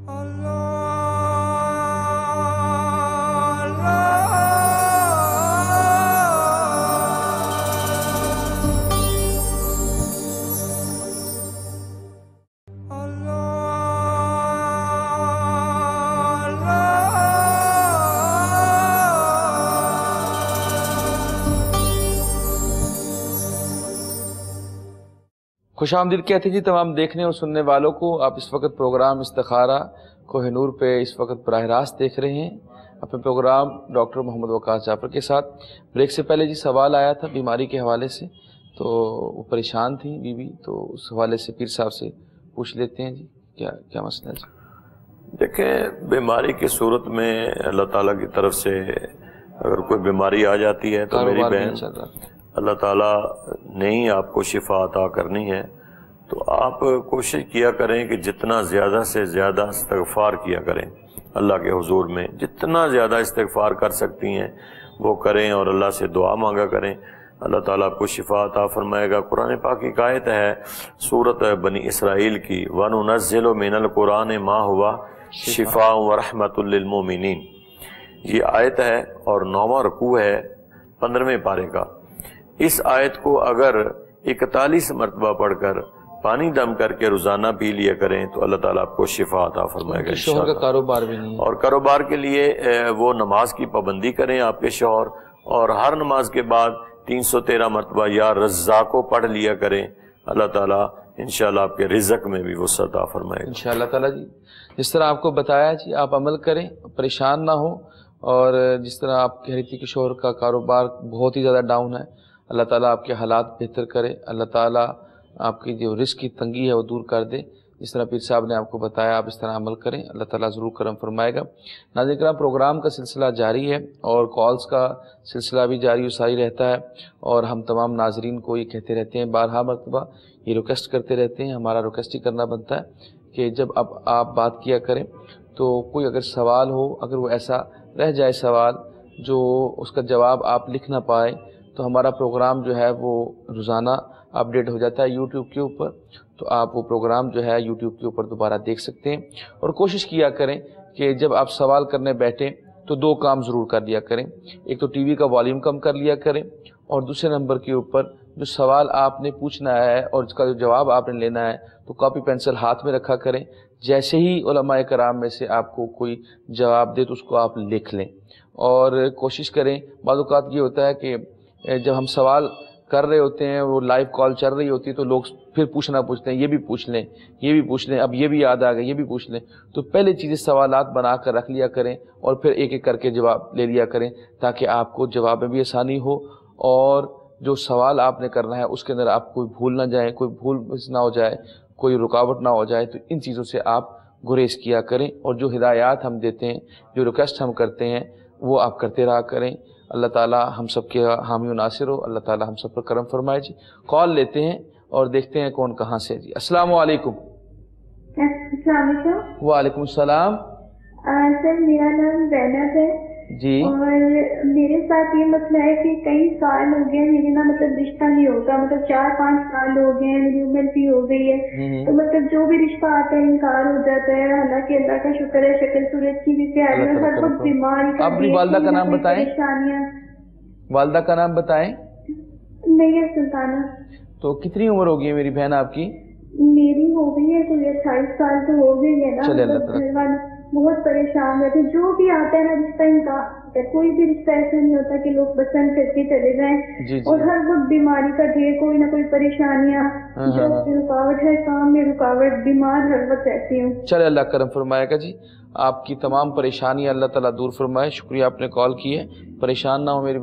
خوش آمدید کہتے جی تمام دیکھنے اور سننے والوں کو. آپ اس وقت پروگرام استخارہ کوہ نور پہ اس وقت براہ راست دیکھ رہے ہیں. اپنے پروگرام ڈاکٹر محمد وقاص جعفر کے ساتھ. بریک سے پہلے جی سوال آیا تھا بیماری کے حوالے سے, تو وہ پریشان تھیں بیوی, تو اس حوالے سے پیر صاحب سے پوچھ لیتے ہیں جی کیا مسئلہ ہے. جی دیکھیں, بیماری کی صورت میں اللہ تعالیٰ کی طرف سے اگر کوئی بیماری آ جاتی ہے تو میری بہن اللہ تعالیٰ نے ہی آپ کو شفا عطا کرنی ہے. تو آپ کوشش کیا کریں کہ جتنا زیادہ سے زیادہ استغفار کیا کریں اللہ کے حضور میں. جتنا زیادہ استغفار کر سکتی ہیں وہ کریں اور اللہ سے دعا مانگا کریں. اللہ تعالیٰ آپ کو شفا عطا فرمائے گا. قرآن پاک کی آیت ہے سورۃ بنی اسرائیل کی, وَنُنَزِّلُ مِنَ الْقُرْآنِ مَا هُوَ شِفَاءٌ وَرَحْمَةٌ لِّلْمُؤْمِنِينَ. یہ آیت ہے اور 9واں رکوع ہے 15ویں پارے کا. اس آیت کو اگر 41 مرتبہ پڑھ کر پانی دم کر کے روزانہ پی لیا کریں تو اللہ تعالیٰ آپ کو شفا عطا فرمائے گا. شوہر کا کاروبار بھی نہیں ہے, اور کاروبار کے لیے وہ نماز کی پابندی کریں آپ کے شوہر, اور ہر نماز کے بعد 313 مرتبہ یا رزاق کو پڑھ لیا کریں. اللہ تعالیٰ انشاءاللہ آپ کے رزق میں بھی وسعت عطا فرمائے گا انشاءاللہ تعالیٰ. جی جس طرح آپ کو بتایا جی آپ عمل کریں, پریشان نہ ہو. اور جس طرح آپ کہہ رہی تھی کہ شوہر کا کاروبار بہت ہی زیادہ ڈاؤن ہے, اللہ تعالیٰ آپ کے حالات بہتر کرے. اللہ تعالیٰ آپ کی جو رزق کی تنگی ہے وہ دور کر دے. جس طرح پیر صاحب نے آپ کو بتایا آپ اس طرح عمل کریں, اللہ تعالیٰ ضرور کرم فرمائے گا. ناظرین کرام, پروگرام کا سلسلہ جاری ہے اور کالز کا سلسلہ بھی جاری و ساری رہتا ہے. اور ہم تمام ناظرین کو یہ کہتے رہتے ہیں, بارہا مرتبہ یہ ریکویسٹ کرتے رہتے ہیں, ہمارا ریکویسٹ ہی کرنا بنتا ہے کہ جب اب آپ بات کیا کریں تو کوئی اگر سوال ہو, اگر وہ ایسا رہ جائے سوال جو اس کا جواب آپ لکھ نہ پائے, تو ہمارا پروگرام جو ہے وہ روزانہ اپڈیٹ ہو جاتا ہے یوٹیوب کے اوپر. تو آپ وہ پروگرام جو ہے یوٹیوب کے اوپر دوبارہ دیکھ سکتے ہیں. اور کوشش کیا کریں کہ جب آپ سوال کرنے بیٹھیں تو 2 کام ضرور کر لیا کریں. ایک تو ٹی وی کا والیوم کم کر لیا کریں, اور دوسرے نمبر کے اوپر جو سوال آپ نے پوچھنا ہے اور اس کا جو جواب آپ نے لینا ہے تو کاپی پینسل ہاتھ میں رکھا کریں. جیسے ہی علماء کرام میں سے آپ کو کوئی جواب دے تو اس کو آپ لکھ لیں. اور کوشش کریں, بعض اوقات یہ ہوتا ہے کہ جب ہم سوال کر رہے ہوتے ہیں, وہ لائیو کال چل رہی ہوتی ہے, تو لوگ پھر پوچھتے ہیں یہ بھی پوچھ لیں, یہ بھی پوچھ لیں, اب یہ بھی یاد آ گیا, یہ بھی پوچھ لیں. تو پہلے چیزیں سوالات بنا کر رکھ لیا کریں اور پھر ایک ایک کر کے جواب لے لیا کریں, تاکہ آپ کو جواب میں بھی آسانی ہو. اور جو سوال آپ نے کرنا ہے اس کے اندر آپ کوئی بھول نہ جائیں, کوئی بھول نہ ہو جائے, کوئی رکاوٹ نہ ہو جائے. تو ان چیزوں سے آپ گریز کیا کریں, اور جو ہدایات ہم دیتے ہیں, جو ریکویسٹ ہم کرتے ہیں, وہ آپ کرتے رہا کریں. اللہ تعالیٰ ہم سب کے حامی و ناصر ہو. اللہ تعالیٰ ہم سب پر کرم فرمائے. جی کال لیتے ہیں اور دیکھتے ہیں کون کہاں سے. جی السلام علیکم. السلام علیکم. وعلیکم السلام. سر میرا نام زینب ہے. جی. اور میرے ساتھ یہ مسئلہ ہے کہ کئی سال ہو گئے میرے نا رشتہ نہیں ہوتا, 4-5 سال ہو گئے ہیں, میری عمر بھی ہو گئی ہے, تو جو بھی رشتہ آتا ہے انکار ہو جاتا ہے. حالانکہ اللہ کا شکر ہے شکل صورت کی بھی پیاری ہے, ہر وقت بیماری کا. اپنی والدہ کا نام بتائیں. پریشانیاں. والدہ کا نام بتائیں. میری سلطانہ. تو کتنی عمر ہوگی ہے میری بہن آپ کی؟ میری ہو گئی ہے کوئی 28 سال تو ہو گئی ہے نا. گھر والے بہت پریشان رہتے, جو بھی آتا ہے نا رشتہ انکار, کوئی بھی رشتہ ایسا نہیں ہوتا کہ لوگ پسند کر کے چلے جائیں. اور ہر وقت بیماری کا ڈھیر, کوئی نہ کوئی پریشانیاں, جو رکاوٹ ہے کام میں رکاوٹ, بیمار ہر وقت رہتی ہوں. چلے اللہ کرم فرمائے گا. جی آپ کی تمام پریشانیاں اللہ تعالیٰ دور فرمائے. شکریہ آپ نے کال کی ہے. پریشان نہ ہو میری بہن,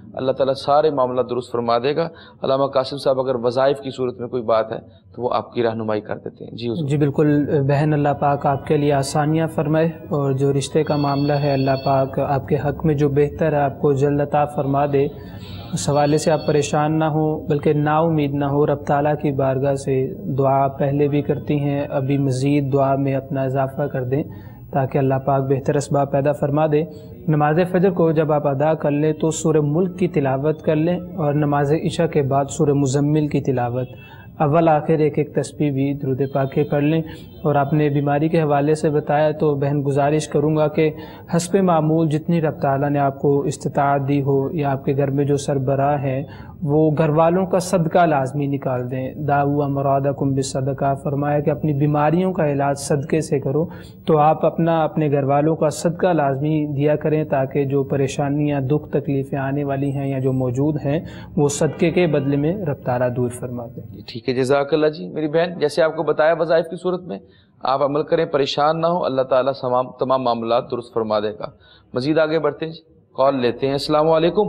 اللہ تعالیٰ سارے معاملات درست فرما دے گا۔ علامہ قاسم صاحب اگر وظائف کی صورت میں کوئی بات ہے تو وہ آپ کی رہنمائی کر دیتے ہیں۔ جی حضور۔ جی بالکل بہن، اللہ پاک آپ کے لیے آسانیاں فرمائے، اور جو رشتے کا معاملہ ہے اللہ پاک آپ کے حق میں جو بہتر ہے آپ کو جلد عطا فرما دے۔ اس حوالے سے آپ پریشان نہ ہوں، بلکہ نا امید نہ ہو، رب تعالیٰ کی بارگاہ سے دعا پہلے بھی کرتی ہیں، ابھی مزید دعا میں اپنا اضافہ کر دیں تاکہ اللہ پاک بہتر اسباب پیدا فرما دے۔ نماز فجر کو جب آپ ادا کر لیں تو سورہ ملک کی تلاوت کر لیں، اور نماز عشاء کے بعد سورہ مزمل کی تلاوت، اول آخر ایک ایک تسبیح بھی درود پاک کے پڑھ لیں۔ اور آپ نے بیماری کے حوالے سے بتایا تو بہن گزارش کروں گا کہ حسب معمول جتنی رب تعالیٰ نے آپ کو استطاعت دی ہو، یا آپ کے گھر میں جو سربراہ ہیں وہ گھر والوں کا صدقہ لازمی نکال دیں۔ داؤ امرادکم بالصدقہ، فرمایا کہ اپنی بیماریوں کا علاج صدقے سے کرو، تو آپ اپنے گھر والوں کا صدقہ لازمی دیا کریں تاکہ جو پریشانیاں دکھ تکلیفیں آنے والی ہیں یا جو موجود ہیں وہ صدقے کے بدلے میں رب تعالیٰ دور فرما دیں۔ ٹھیک ہے، جزاک اللہ جی۔ میری بہن جیسے آپ کو بتایا وظائف کی صورت میں آپ عمل کریں، پریشان نہ ہو، اللہ تعالیٰ تمام معاملات درست فرما دے گا۔ مزید آگے بڑھتے ہیں، کال لیتے ہیں۔ السلام علیکم۔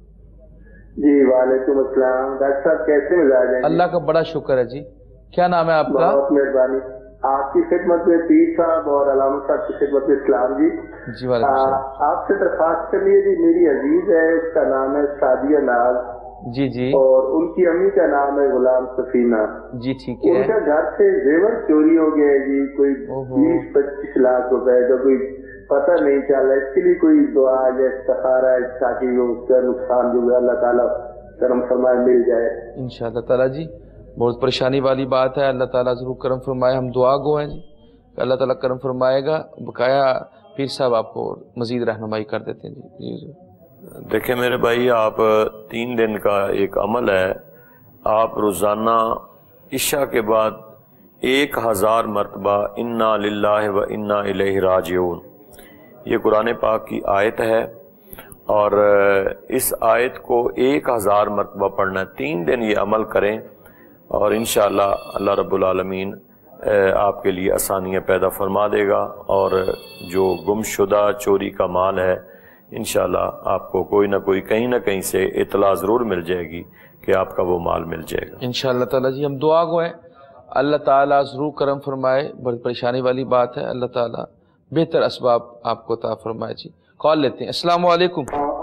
جی وعلیکم السلام، ڈاکٹر صاحب کیسے مزاج ہیں؟ اللہ کا بڑا شکر ہے جی۔ کیا نام ہے آپ کا؟ بہت مہربانی، آپ کی خدمت میں پیر صاحب اور علامہ صاحب کی خدمت میں اسلام جی۔ جی وعلیکم السلام۔ آپ سے درخواست کر لیے جی، میری عزیز ہے، اس کا نام ہے سعدیہ ناز، جی جی، اور ان کی امی کا نام ہے غلام سفینہ جی ٹھیک ہے۔ ان کا گھر سے زیور چوری ہو گیا ہے جی، کوئی 20-25 لاکھ روپے جو کوئی پتہ نہیں چل رہا، اس کے لیے کوئی دعا یا استخارہ ہے تاکہ وہ اس کا نقصان جو ہے اللہ تعالیٰ کرم فرمائے مل جائے انشاءاللہ تعالیٰ جی۔ بہت پریشانی والی بات ہے، اللہ تعالیٰ ضرور کرم فرمائے، ہم دعا گو ہیں جی، اللہ تعالیٰ کرم فرمائے گا۔ بقایا پیر صاحب آپ کو مزید رہنمائی کر دیتے ہیں جی۔ جی دیکھیں میرے بھائی، آپ 3 دن کا ایک عمل ہے، آپ روزانہ عشاء کے بعد 1000 مرتبہ انا للہ و انا الیہ راجعون، یہ قرآن پاک کی آیت ہے، اور اس آیت کو 1000 مرتبہ پڑھنا ہے۔ 3 دن یہ عمل کریں اور انشاءاللہ اللہ رب العالمین آپ کے لیے آسانیاں پیدا فرما دے گا، اور جو گم شدہ چوری کا مال ہے انشاءاللہ آپ کو کوئی نہ کوئی کہیں نہ کہیں سے اطلاع ضرور مل جائے گی کہ آپ کا وہ مال مل جائے گا انشاءاللہ تعالیٰ جی۔ ہم دعا گو ہیں، اللہ تعالیٰ ضرور کرم فرمائے، بڑی پریشانی والی بات ہے، اللہ تعالیٰ بہتر اسباب آپ کو عطا فرمائے جی۔ کال لیتے ہیں۔ السلام علیکم۔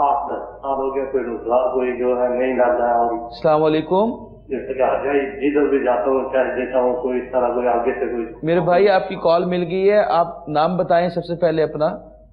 کوئی جو ہے نہیں لاتا ہے، اور السلام علیکم۔ جیسے کہ جدھر بھی جاتا ہوں چاہے دیتا ہوں کوئی اس طرح کوئی آگے سے کوئی۔ میرے بھائی آپ کی کال مل گئی ہے، آپ نام بتائیں سب سے پہلے اپنا۔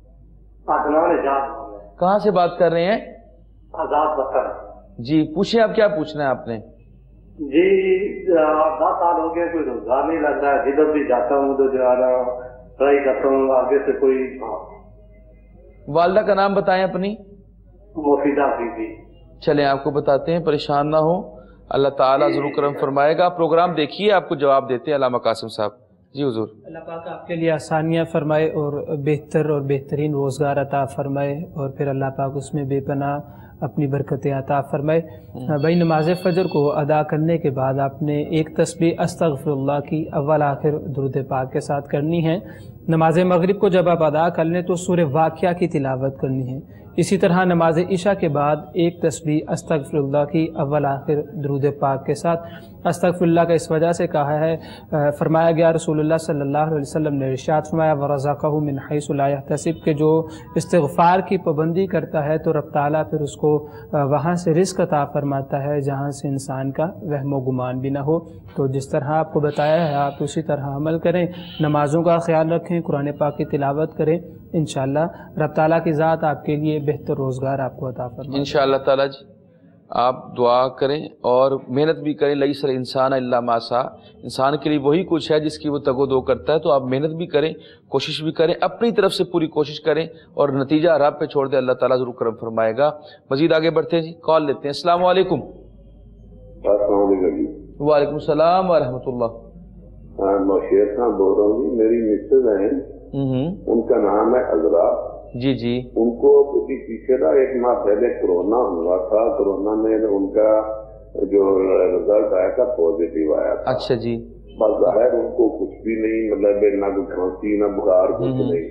کہاں سے بات کر رہے ہیں؟ آزاد بکر جی، پوچھیں آپ کیا پوچھنا ہے آپ نے؟ جی 10 سال ہو گئے، کوئی روزگار نہیں لگ رہا ہے، جدھر بھی جاتا ہوں تو جو ہے نا ٹرائی کرتا ہوں آگے سے کوئی۔ والدہ کا نام بتائیں اپنی۔ مفیدہ بی بی۔ چلیں آپ کو بتاتے ہیں، پریشان نہ ہو، اللہ تعالیٰ ضرور کرم فرمائے گا۔ پروگرام دیکھیے، آپ کو جواب دیتے ہیں علامہ قاسم صاحب۔ جی حضور۔ اللہ پاک آپ کے لیے آسانیاں فرمائے اور بہتر اور بہترین روزگار عطا فرمائے، اور پھر اللہ پاک اس میں بے پناہ اپنی برکتیں عطا فرمائے۔ بھائی نماز فجر کو ادا کرنے کے بعد آپ نے ایک تسبیح استغفر اللہ کی اول آخر درود پاک کے ساتھ کرنی ہے۔ نماز مغرب کو جب آپ ادا کر لیں تو سورہ واقعہ کی تلاوت کرنی ہے۔ اسی طرح نماز عشاء کے بعد ایک تسبیح استغفر اللہ کی اول آخر درود پاک کے ساتھ۔ استغفر اللہ کا اس وجہ سے کہا ہے، فرمایا گیا رسول اللہ صلی اللہ علیہ وسلم نے ارشاد فرمایا وَرَزَقَهُ مِنْ حَيْثُ لَا يَحْتَسِبُ، کہ جو استغفار کی پابندی کرتا ہے تو رب تعالیٰ پھر اس کو وہاں سے رزق عطا فرماتا ہے جہاں سے انسان کا وہم و گمان بھی نہ ہو۔ تو جس طرح آپ کو بتایا ہے آپ اسی طرح عمل کریں، نمازوں کا خیال رکھیں، قرآن پاک کی تلاوت کریں، انشاءاللہ رب تعالیٰ کی ذات آپ کے لیے بہتر روزگار آپ کو عطا فرمائے انشاءاللہ تعالیٰ جی۔ آپ دعا کریں اور محنت بھی کریں، لیس الانسان الا ما سعی، انسان کے لیے وہی کچھ ہے جس کی وہ تگ و دو کرتا ہے، تو آپ محنت بھی کریں، کوشش بھی کریں، اپنی طرف سے پوری کوشش کریں، اور نتیجہ رب پہ چھوڑ دیں، اللہ تعالیٰ ضرور کرم فرمائے گا۔ مزید آگے بڑھتے ہیں جی، کال لیتے ہیں۔ السلام علیکم۔ السلام علیکم۔ وعلیکم السلام ورحمۃ اللہ۔ میں شیر صاحب بول رہا ہوں جی، میری مسز ہیں، ان کا نام ہے عذرا جی جی، ان کو کسی پیچھے تھا 1 ماہ پہلے کرونا ہوا تھا، کرونا میں ان کا جو رزلٹ آیا تھا پازیٹیو آیا تھا۔ اچھا جی، بظاہر ان کو کچھ بھی نہیں، مطلب نہ کوئی کھانسی نہ بخار کچھ نہیں،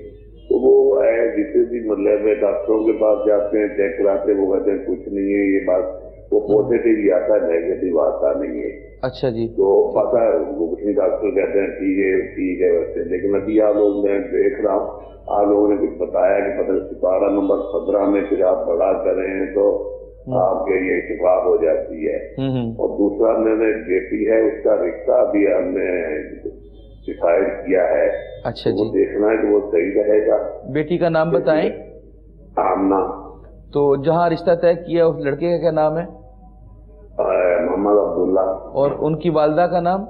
तो वो है जिसे भी मतलब डॉक्टरों के पास जाते हैं, चेक कराते, वो कहते हैं कुछ नहीं है, ये बात वो पॉजिटिव ही आता है, नेगेटिव आता नहीं है। अच्छा जी। तो पता है उनको, कुछ नहीं, डॉक्टर कहते हैं ठीक है वैसे। लेकिन अभी आप लोग मैं देख रहा हूँ, आप लोगों ने कुछ बताया कि पता 12 नंबर 15 में फिर आप बड़ा करें तो आपके ये शिफा हो जाती है। और दूसरा मैंने बेटी है, उसका रिश्ता भी हमने डिसाइड किया है। अच्छा तो जी। वो देखना है कि वो सही रहेगा। बेटी का नाम बताएं। आमना। तो जहाँ रिश्ता तय किया उस लड़के का क्या नाम है? मोहम्मद अब्दुल्ला। और उनकी वालदा का नाम?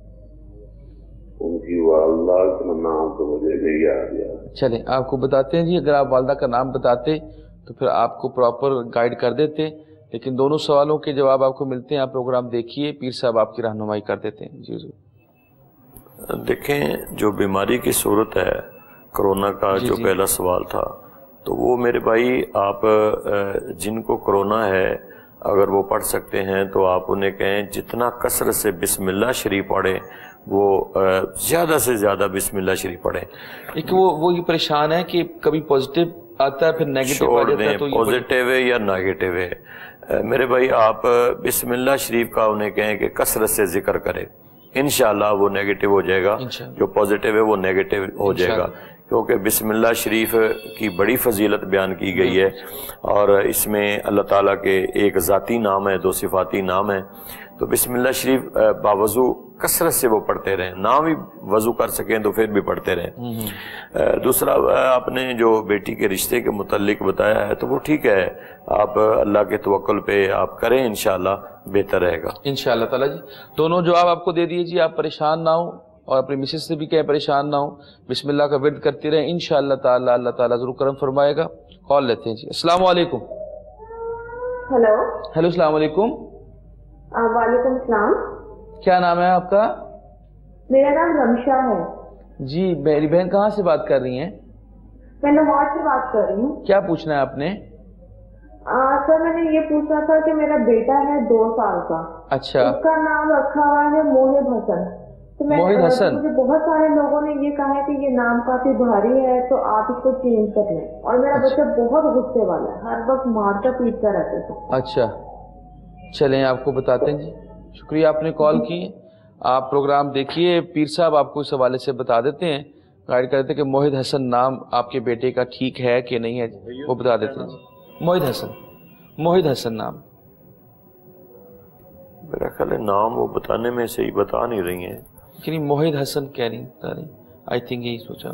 उनकी वालदा का नाम तो मुझे नहीं याद यार। चलें आपको बताते हैं जी, अगर आप वालदा का नाम बताते तो फिर आपको प्रॉपर गाइड कर देते, लेकिन दोनों सवालों के जवाब आपको मिलते हैं। आप प्रोग्राम देखिए, पीर साहब आपकी रहनुमाई कर देते हैं। जी जी। देखें, जो बीमारी की सूरत है, कोरोना का जो पहला सवाल था, तो वो मेरे भाई आप जिनको कोरोना है अगर वो पढ़ सकते हैं तो आप उन्हें कहें जितना कसरत से बिस्मिल्लाह शरीफ पढ़ें, वो ज़्यादा से ज़्यादा बिस्मिल्लाह शरीफ पढ़ें। एक वो ये परेशान है कि कभी पॉजिटिव आता है फिर नेगेटिव आ जाता है, तो पॉजिटिव है या नेगेटिव है। मेरे भाई आप बिस्मिल्लाह शरीफ का उन्हें कहें कि कसरत से जिक्र करें, इंशाअल्लाह वो नेगेटिव हो जाएगा, जो पॉजिटिव है वो नेगेटिव हो जाएगा। क्योंकि बिस्मिल्लाह शरीफ की बड़ी फजीलत बयान की गई है और इसमें अल्लाह ताला के एक ज़ाती नाम है, 2 सिफाती नाम है। तो बिस्मिल्लाह शरीफ बावजू कसरत से वो पढ़ते रहें, ना भी वजू कर सकें तो फिर भी पढ़ते रहें। दूसरा, आपने जो बेटी के रिश्ते के मुतल्लिक बताया है तो वो ठीक है, आप अल्लाह के तवक्कुल पे आप करें, इंशाअल्लाह बेहतर रहेगा इंशाअल्लाह ताला जी। दोनों जवाब आपको दे दिए जी, आप परेशान ना हो और अपनी मिसेस से भी कहें परेशान ना हो, बिस्मिल्लाह का विर्द करते रहें, इंशाअल्लाह ताला अल्लाह ताला जरूर करम फरमाएगा। कॉल लेते हैं जी। अस्सलाम वालेकुम। हेलो। हेलो, अस्सलाम वालेकुम। वालेकुम सलाम। क्या नाम है आपका? मेरा नाम रमशा है जी। मेरी बहन कहाँ से बात कर रही हैं? मैं लाहौर से बात कर रही हूँ। क्या पूछना है आपने? सर मैंने ये पूछा था कि मेरा बेटा है 2 साल का। अच्छा। उसका नाम रखा हुआ है मोहित हसन। तो मोहित हसन। मुझे बहुत सारे लोगों ने ये कहा है कि ये नाम काफी भारी है तो आप इसको चेंज कर लें, और मेरा बच्चा बहुत गुस्से वाला है, हर वक्त मारता पीटता रहता है। अच्छा, चलें आपको बताते हैं जी। शुक्रिया आपने कॉल की। आप प्रोग्राम देखिए, पीर साहब आपको इस हवाले से बता देते हैं, गाइड कर देते हैं कि मोहित हसन नाम आपके बेटे का ठीक है कि नहीं है, वो बता देते हैं जी। मोहित हसन नाम। मेरा ख्याल है नाम वो बताने में सही बता नहीं रही हैं, लेकिन मोहित हसन कह रही बता रही। आई थिंक यही सोचा।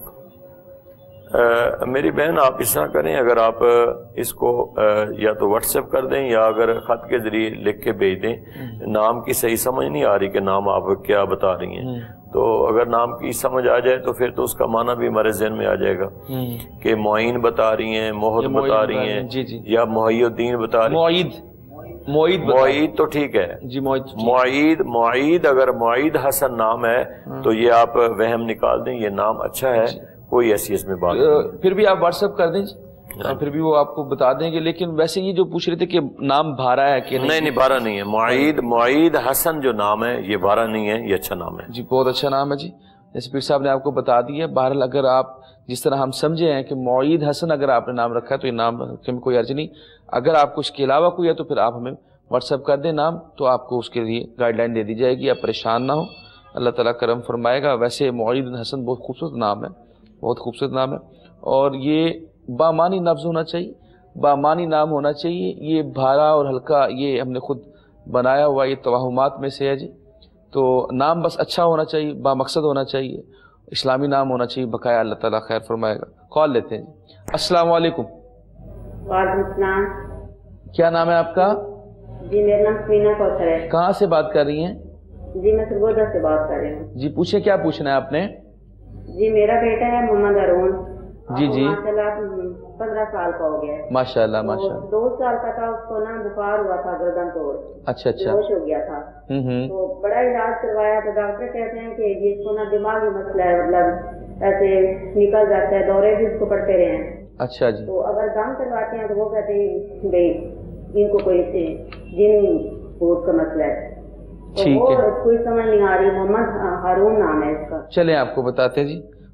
मेरी बहन आप इस तरह करें, अगर आप इसको या तो व्हाट्सएप कर दें या अगर ख़त के ज़रिए लिख के भेज दें। नाम की सही समझ नहीं आ रही कि नाम आप क्या बता रही हैं, तो अगर नाम की समझ आ जाए तो फिर तो उसका माना भी हमारे जहन में आ जाएगा कि मोइन बता रही हैं, मोहत बता रही हैं, या मोहिउद्दीन बता रही हैं। मोईद तो ठीक है जी। मोईद अगर मोईद हसन नाम है तो ये आप वहम निकाल दें, ये नाम अच्छा है, कोई ऐसी इसमें बात नहीं। फिर भी आप व्हाट्सएप कर दें, फिर भी वो आपको बता देंगे। लेकिन वैसे ये जो पूछ रहे थे कि नाम भारा है कि नहीं, भारा नहीं है। मोईद हसन जो नाम है ये भारा नहीं है, ये अच्छा नाम है जी, बहुत अच्छा नाम है जी। जैसे पीर साहब ने आपको बता दिया। बहरहाल अगर आप जिस तरह हम समझे हैं कि मोईद हसन अगर आपने नाम रखा है तो ये नाम रखने में कोई अर्ज नहीं। अगर आपको इसके अलावा कोई है तो फिर आप हमें व्हाट्सएप कर दें नाम, तो आपको उसके लिए गाइडलाइन दे दी जाएगी। आप परेशान ना हो, अल्लाह ताला करम फरमाएगा। वैसे मोईद हसन बहुत खूबसूरत नाम है, बहुत खूबसूरत नाम है, और ये बामानी लफ्ज़ होना चाहिए, बामानी नाम होना चाहिए। ये भारा और हल्का ये हमने खुद बनाया हुआ, ये तवाहुमात में से है जी। तो नाम बस अच्छा होना चाहिए, बामकसद होना चाहिए, इस्लामी नाम होना चाहिए, बकाया अल्लाह ताला खैर फरमाएगा। कॉल लेते हैं जी। अस्सलाम वालेकुम। वालेकुम सलाम। क्या नाम है आपका? जी मेरा नाम समीना कौसर है। कहाँ से बात कर रही हैं? जी मैं सरगोदा से बात कर रही हूँ। जी पूछे, क्या पूछना है आपने? जी मेरा बेटा है मोहम्मद अरुण। जी जी। माशाल्लाह 15 साल का हो गया। माशाल्लाह माशाल्लाह। 2 साल का था, उसको ना बुखार हुआ था, गर्दन तोड़। अच्छा अच्छा। बेहोश हो गया था। तो बड़ा इलाज करवाया तो डॉक्टर कहते हैं कि ये इसको ना दिमागी मसला है, मतलब ऐसे निकल जाता है, दौरे भी उसको पड़ते रहे हैं। अच्छा जी। तो अगर दम करवाते हैं तो वो कहते हैं भाई इनको कोई जिन भूत का मसला है। तो ठीक है, कोई समझ नहीं आ रही। मोहम्मद हारून नाम है इसका। चलें आपको बताते हैं जी।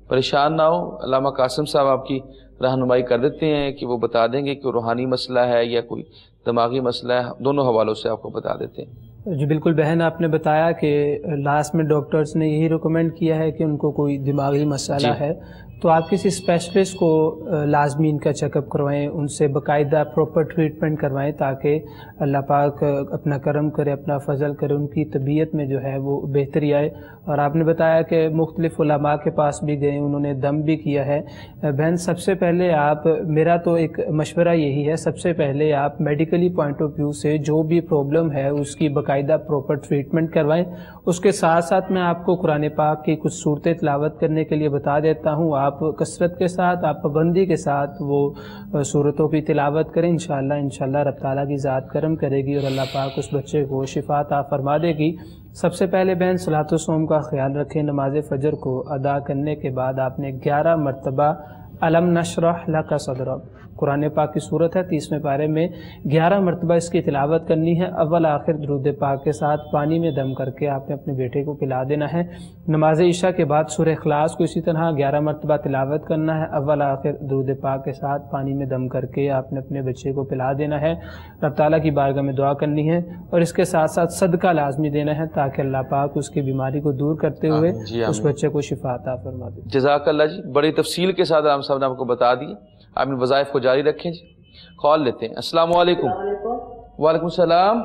پریشان نہ ہو، علامہ قاسم صاحب آپ کی رہنمائی کر دیتے ہیں کہ وہ بتا دیں گے کہ روحانی مسئلہ ہے یا کوئی دماغی مسئلہ ہے، دونوں حوالوں سے آپ کو بتا دیتے ہیں۔ جی بالکل بہن، آپ نے بتایا کہ لاسٹ میں ڈاکٹرز نے یہی ریکمینڈ کیا ہے کہ ان کو کوئی دماغی مسئلہ ہے، تو آپ کسی اسپیشلسٹ کو لازمی ان کا چیک اپ کروائیں، ان سے باقاعدہ پراپر ٹریٹمنٹ کروائیں تاکہ اللہ پاک اپنا کرم کرے، اپنا فضل کرے، ان کی طبیعت میں جو ہے وہ بہتری آئے۔ اور آپ نے بتایا کہ مختلف علماء کے پاس بھی گئے، انہوں نے دم بھی کیا ہے۔ بہن سب سے پہلے آپ، میرا تو ایک مشورہ یہی ہے، سب سے پہلے آپ میڈیکلی پوائنٹ آف ویو سے جو بھی پرابلم ہے اس کی باقاعدہ پراپر ٹریٹمنٹ کروائیں۔ اس کے ساتھ ساتھ میں آپ کو قرآن پاک کی کچھ صورتیں تلاوت کرنے کے لیے بتا دیتا ہوں، آپ کثرت کے ساتھ، آپ پابندی کے ساتھ وہ صورتوں کی تلاوت کریں، انشاءاللہ رب تعالیٰ کی ذات کرم کرے گی اور اللہ پاک اس بچے کو شفا عطا فرما دے گی۔ سب سے پہلے بہن صلاۃ الصوم کا خیال رکھیں، نماز فجر کو ادا کرنے کے بعد آپ نے 11 مرتبہ الم نشرح لک صدرک، قرآن پاک کی صورت ہے 30ویں پارے میں، 11 مرتبہ اس کی تلاوت کرنی ہے، اول آخر درود پاک کے ساتھ پانی میں دم کر کے آپ نے اپنے بیٹے کو پلا دینا ہے۔ نماز عشاء کے بعد سورہ اخلاص کو اسی طرح 11 مرتبہ تلاوت کرنا ہے، اول آخر درود پاک کے ساتھ پانی میں دم کر کے آپ نے اپنے بچے کو پلا دینا ہے۔ رب تعالیٰ کی بارگاہ میں دعا کرنی ہے اور اس کے ساتھ ساتھ صدقہ لازمی دینا ہے تاکہ اللہ پاک اس کی بیماری کو دور کرتے ہوئے اس بچے کو شفا عطا فرما دے۔ جزاک اللہ جی، بڑی تفصیل کے ساتھ رام صاحب نے آپ کو بتا دی، آپ نے وظائف کو جاری رکھیں جی۔ کال لیتے ہیں۔ السلام علیکم۔ وعلیکم السلام،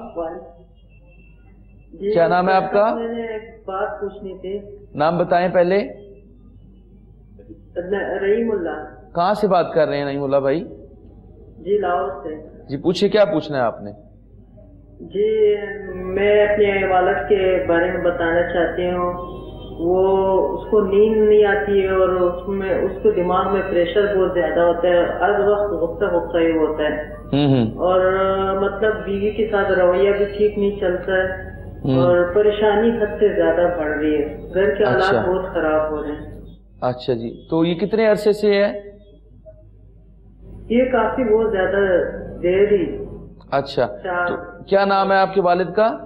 کیا نام ہے آپ کا؟ میں نے ایک بات پوچھنی تھی۔ نام بتائیں پہلے۔ رحیم اللہ۔ کہاں سے بات کر رہے ہیں نعیم اللہ بھائی؟ جی لاہور سے۔ جی پوچھیے، کیا پوچھنا ہے آپ نے؟ جی میں اپنے والد کے بارے میں بتانا چاہتی ہوں، وہ اس کو نیند نہیں آتی ہے اور اس کے دماغ میں پریشر بہت زیادہ ہوتا ہے، ہر وقت غصہ ہی ہوتا ہے، اور مطلب بیوی کے ساتھ رویہ بھی ٹھیک نہیں چلتا ہے اور پریشانی حد سے زیادہ بڑھ رہی ہے، گھر کے حالات بہت خراب ہو رہے ہیں۔ اچھا جی، تو یہ کتنے عرصے سے ہے؟ یہ کافی بہت زیادہ دیر ہی۔ اچھا، تو کیا نام ہے آپ کے والد کا؟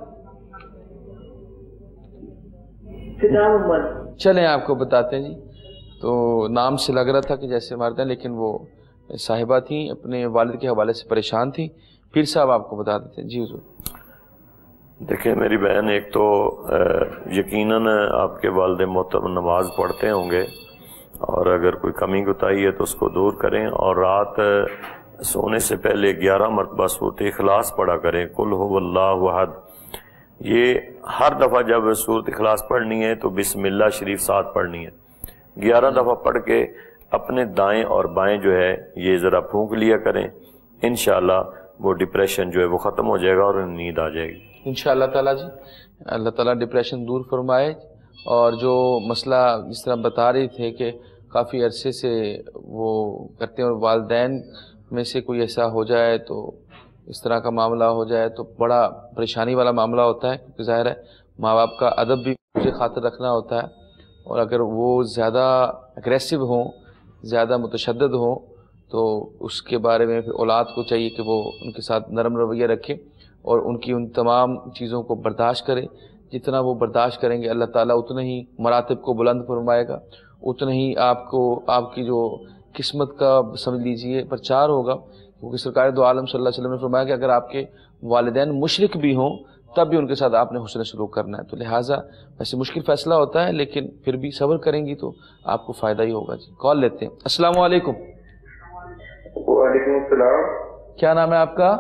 چلیں آپ کو بتاتے ہیں جی، تو نام سے لگ رہا تھا کہ جیسے مارتے ہیں، لیکن وہ صاحبہ تھیں، اپنے والد کے حوالے سے پریشان تھیں۔ پھر صاحب آپ کو بتا دیتے ہیں جی حضور۔ دیکھیں میری بہن، ایک تو یقیناً آپ کے والد محترم نماز پڑھتے ہوں گے، اور اگر کوئی کمی کوتاہی ہے تو اس کو دور کریں، اور رات سونے سے پہلے 11 مرتبہ سورۃ اخلاص پڑھا کریں، قل هو اللہ احد۔ یہ ہر دفعہ جب سورۃ اخلاص پڑھنی ہے تو بسم اللہ شریف ساتھ پڑھنی ہے، 11 دفعہ پڑھ کے اپنے دائیں اور بائیں جو ہے یہ ذرا پھونک لیا کریں، انشاءاللہ وہ ڈپریشن جو ہے وہ ختم ہو جائے گا اور نیند آ جائے گی انشاءاللہ تعالیٰ جی۔ اللہ تعالیٰ ڈپریشن دور فرمائے، اور جو مسئلہ جس طرح بتا رہے تھے کہ کافی عرصے سے وہ کرتے ہیں اور والدین میں سے کوئی ایسا ہو جائے تو اس طرح کا معاملہ ہو جائے تو بڑا پریشانی والا معاملہ ہوتا ہے، کیونکہ ظاہر ہے ماں باپ کا ادب بھی مجھے خاطر رکھنا ہوتا ہے، اور اگر وہ زیادہ اگریسو ہوں، زیادہ متشدد ہوں، تو اس کے بارے میں پھر اولاد کو چاہیے کہ وہ ان کے ساتھ نرم رویہ رکھے اور ان کی ان تمام چیزوں کو برداشت کرے۔ جتنا وہ برداشت کریں گے اللہ تعالیٰ اتنا ہی مراتب کو بلند فرمائے گا، اتنا ہی آپ کی جو قسمت کا سمجھ لیجئے پرچار ہوگا، کیونکہ سرکار دو عالم صلی اللہ علیہ وسلم نے فرمایا کہ اگر آپ کے والدین مشرک بھی ہوں تب بھی ان کے ساتھ آپ نے حسن سلوک کرنا ہے۔ تو لہٰذا ویسے مشکل فیصلہ ہوتا ہے، لیکن پھر بھی صبر کریں گی تو آپ کو فائدہ ہی ہوگا جی۔ کال لیتے ہیں۔ السلام علیکم۔ وعلیکم السلام۔ کیا نام ہے آپ کا؟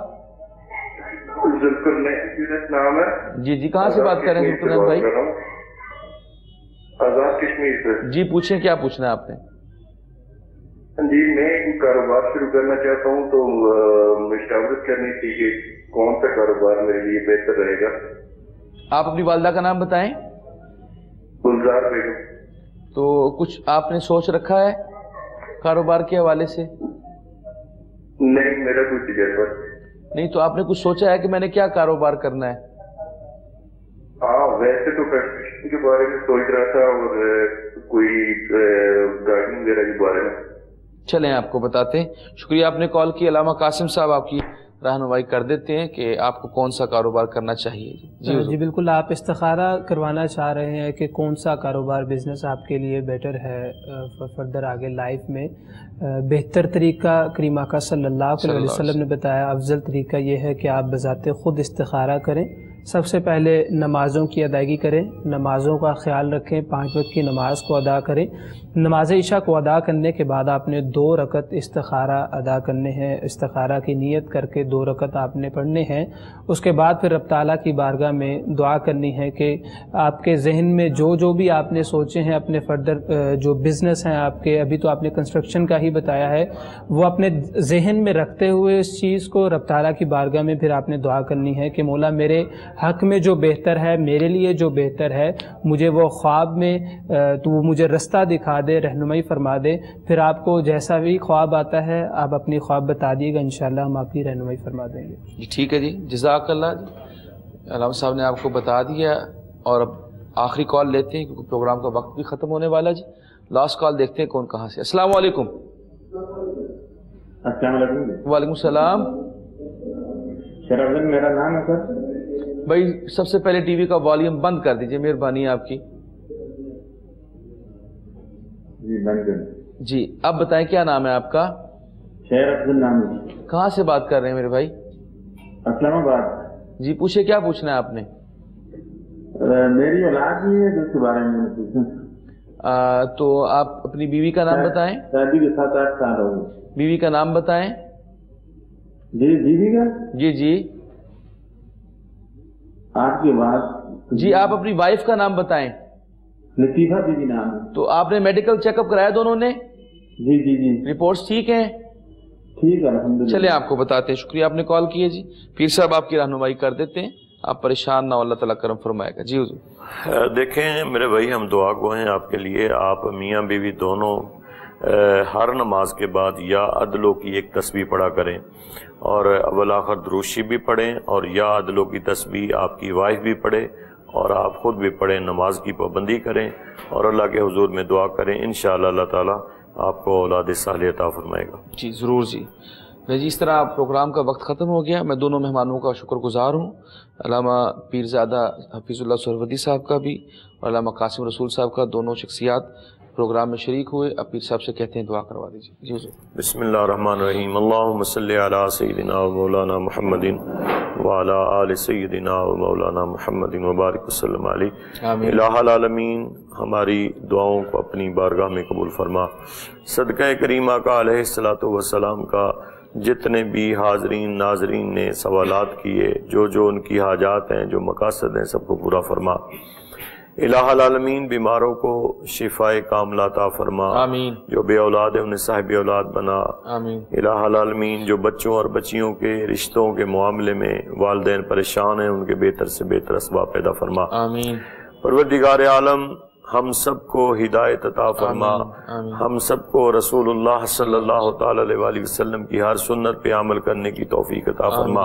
نام ہے جی جی، کہاں سے بات کر رہے ہیں ذوالقرنین بھائی؟ آزاد کشمیر سے۔ جی پوچھیں، کیا پوچھنا ہے آپ نے؟ جی میں کاروبار شروع کرنا چاہتا ہوں، تو مشاورت کرنی تھی کہ کون سا کاروبار میرے لیے بہتر رہے گا۔ آپ اپنی والدہ کا نام بتائیں۔ گلزار بیگم۔ تو کچھ آپ نے سوچ رکھا ہے کاروبار کے حوالے سے؟ نہیں، میرا کوئی تجربہ نہیں۔ تو آپ نے کچھ سوچا ہے کہ میں نے کیا کاروبار کرنا ہے؟ ہاں ویسے تو فیشن کے بارے میں سوچ رہا تھا، اور کوئی گارڈنگ وغیرہ کے بارے میں۔ چلیں آپ کو بتاتے ہیں۔ شکریہ آپ نے کال کی۔ علامہ قاسم صاحب آپ کی رہنمائی کر دیتے ہیں کہ آپ کو کون سا کاروبار کرنا چاہیے. جی بالکل. آپ استخارہ کروانا چاہ رہے ہیں کہ کون سا کاروبار بزنس آپ کے لیے بیٹر ہے فردر آگے لائف میں. بہتر طریقہ کریم آقا صلی اللہ علیہ وسلم نے بتایا. افضل طریقہ یہ ہے کہ آپ بذات خود استخارہ کریں. سب سے پہلے نمازوں کی ادائیگی کریں, نمازوں کا خیال رکھیں, 5 وقت کی نماز کو ادا کریں. نماز عشاء کو ادا کرنے کے بعد آپ نے 2 رکعت استخارہ ادا کرنے ہیں. استخارہ کی نیت کر کے 2 رکعت آپ نے پڑھنے ہیں. اس کے بعد پھر رب تعالیٰ کی بارگاہ میں دعا کرنی ہے کہ آپ کے ذہن میں جو بھی آپ نے سوچے ہیں اپنے فردر جو بزنس ہیں آپ کے, ابھی تو آپ نے کنسٹرکشن کا ہی بتایا ہے, وہ اپنے ذہن میں رکھتے ہوئے اس چیز کو رب تعالیٰ کی بارگاہ میں پھر آپ نے دعا کرنی ہے کہ مولا میرے حق میں جو بہتر ہے, میرے لیے جو بہتر ہے, مجھے وہ خواب میں تو وہ مجھے رستہ دکھا دے, رہنمائی فرما دے. پھر آپ کو جیسا بھی خواب آتا ہے آپ اپنی خواب بتا دیے گا, انشاءاللہ ہم آپ کی رہنمائی فرما دیں گے. جی ٹھیک ہے جی, جزاک اللہ جی. علامہ صاحب نے آپ کو بتا دیا, اور اب آخری کال لیتے ہیں کیونکہ پروگرام کا وقت بھی ختم ہونے والا جی. لاسٹ کال دیکھتے ہیں کون کہاں سے. السلام علیکم. السلام علیکم. وعلیکم السلام. شرف میرا نام ہے سر. بھائی سب سے پہلے ٹی وی کا والیوم بند کر دیجئے, مہربانی ہے آپ کی. جی بند کر. جی اب بتائیں کیا نام ہے آپ کا؟ شیر افضل نام ہے. کہاں سے بات کر رہے ہیں میرے بھائی؟ اسلام آباد. جی پوچھے, کیا پوچھنا ہے آپ نے؟ میری اولاد بھی ہے جس کے بارے میں پوچھنا. تو آپ اپنی بیوی کا نام بتائیں. شادی کے 7-8 سال ہو گئے. بیوی کا نام بتائیں. جی بیوی کا؟ جی جی آپ کی بات. جی آپ اپنی وائف کا نام بتائیں. لطیفہ بیوی نام ہے. تو آپ نے میڈیکل چیک اپ کرایا دونوں نے؟ جی جی جی. رپورٹس ٹھیک ہیں؟ ٹھیک ہے الحمدللہ. چلیں آپ کو بتاتے ہیں. شکریہ آپ نے کال کی ہے جی. پیر صاحب آپ کی رہنمائی کر دیتے ہیں, آپ پریشان نہ ہو, اللہ تعالیٰ کرم فرمائے گا. جی حضور. دیکھیں میرے بھائی, ہم دعا گو ہیں آپ کے لیے. آپ میاں بیوی دونوں ہر نماز کے بعد یا عدلوں کی ایک تسبیح پڑھا کریں, اور اول آخر دروشی بھی پڑھیں, اور یا عدلوں کی تسبیح آپ کی وائف بھی پڑھے اور آپ خود بھی پڑھیں. نماز کی پابندی کریں اور اللہ کے حضور میں دعا کریں. انشاءاللہ اللہ تعالیٰ آپ کو اولاد صالح عطا فرمائے گا. جی ضرور جی. جی اس طرح پروگرام کا وقت ختم ہو گیا. میں دونوں مہمانوں کا شکر گزار ہوں, علامہ پیرزادہ حفیظ اللہ سہروردی صاحب کا بھی اور علامہ قاسم رسول صاحب کا. دونوں شخصیات پروگرام میں شریک ہوئے. اب پیر صاحب سے کہتے ہیں دعا کروا دیجیے. جی حضور. بسم اللہ الرحمن الرحیم. اللہم صلی علی سیدنا و مولانا محمد وعلی آل سیدنا و مولانا محمد وبارک وسلم علیہ. الہ العالمین ہماری دعاؤں کو اپنی بارگاہ میں قبول فرما. صدقہ کریمہ کا علیہ الصلوۃ والسلام کا جتنے بھی حاضرین ناظرین نے سوالات کیے, جو ان کی حاجات ہیں, جو مقاصد ہیں, سب کو پورا فرما. الہ العالمین بیماروں کو شفاء کاملہ عطا فرما. آمین. جو بے اولاد ہیں انہیں صاحب اولاد بنا. آمین. الہ العالمین جو بچوں اور بچیوں کے رشتوں کے معاملے میں والدین پریشان ہیں, ان کے بہتر سے بہتر اسباب پیدا فرما. آمین. پروردگار عالم ہم سب کو ہدایت عطا فرما. ہم سب کو رسول اللہ صلی اللہ تعالی علیہ وآلہ وسلم کی ہر سنت پہ عمل کرنے کی توفیق عطا فرما.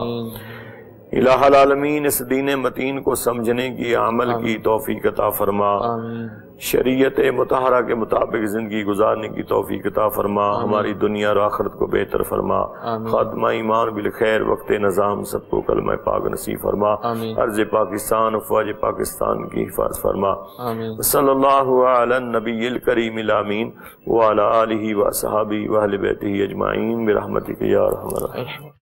الہ العالمین اس دین متین کو سمجھنے کی, عمل کی توفیق عطا فرما. شریعت مطہرہ کے مطابق زندگی گزارنے کی توفیق عطا فرما. ہماری دنیا اور آخرت کو بہتر فرما. خاتمہ ایمان بالخیر, وقت نظام سب کو کلمہ پاک نصیب فرما. ارض پاکستان, افواج پاکستان کی حفاظت فرما. صلی اللہ علی النبی الکریم الامین وعلی آلہ وصحبہ واہل بیتہ اجمعین برحمتک یا ارحم الراحمین.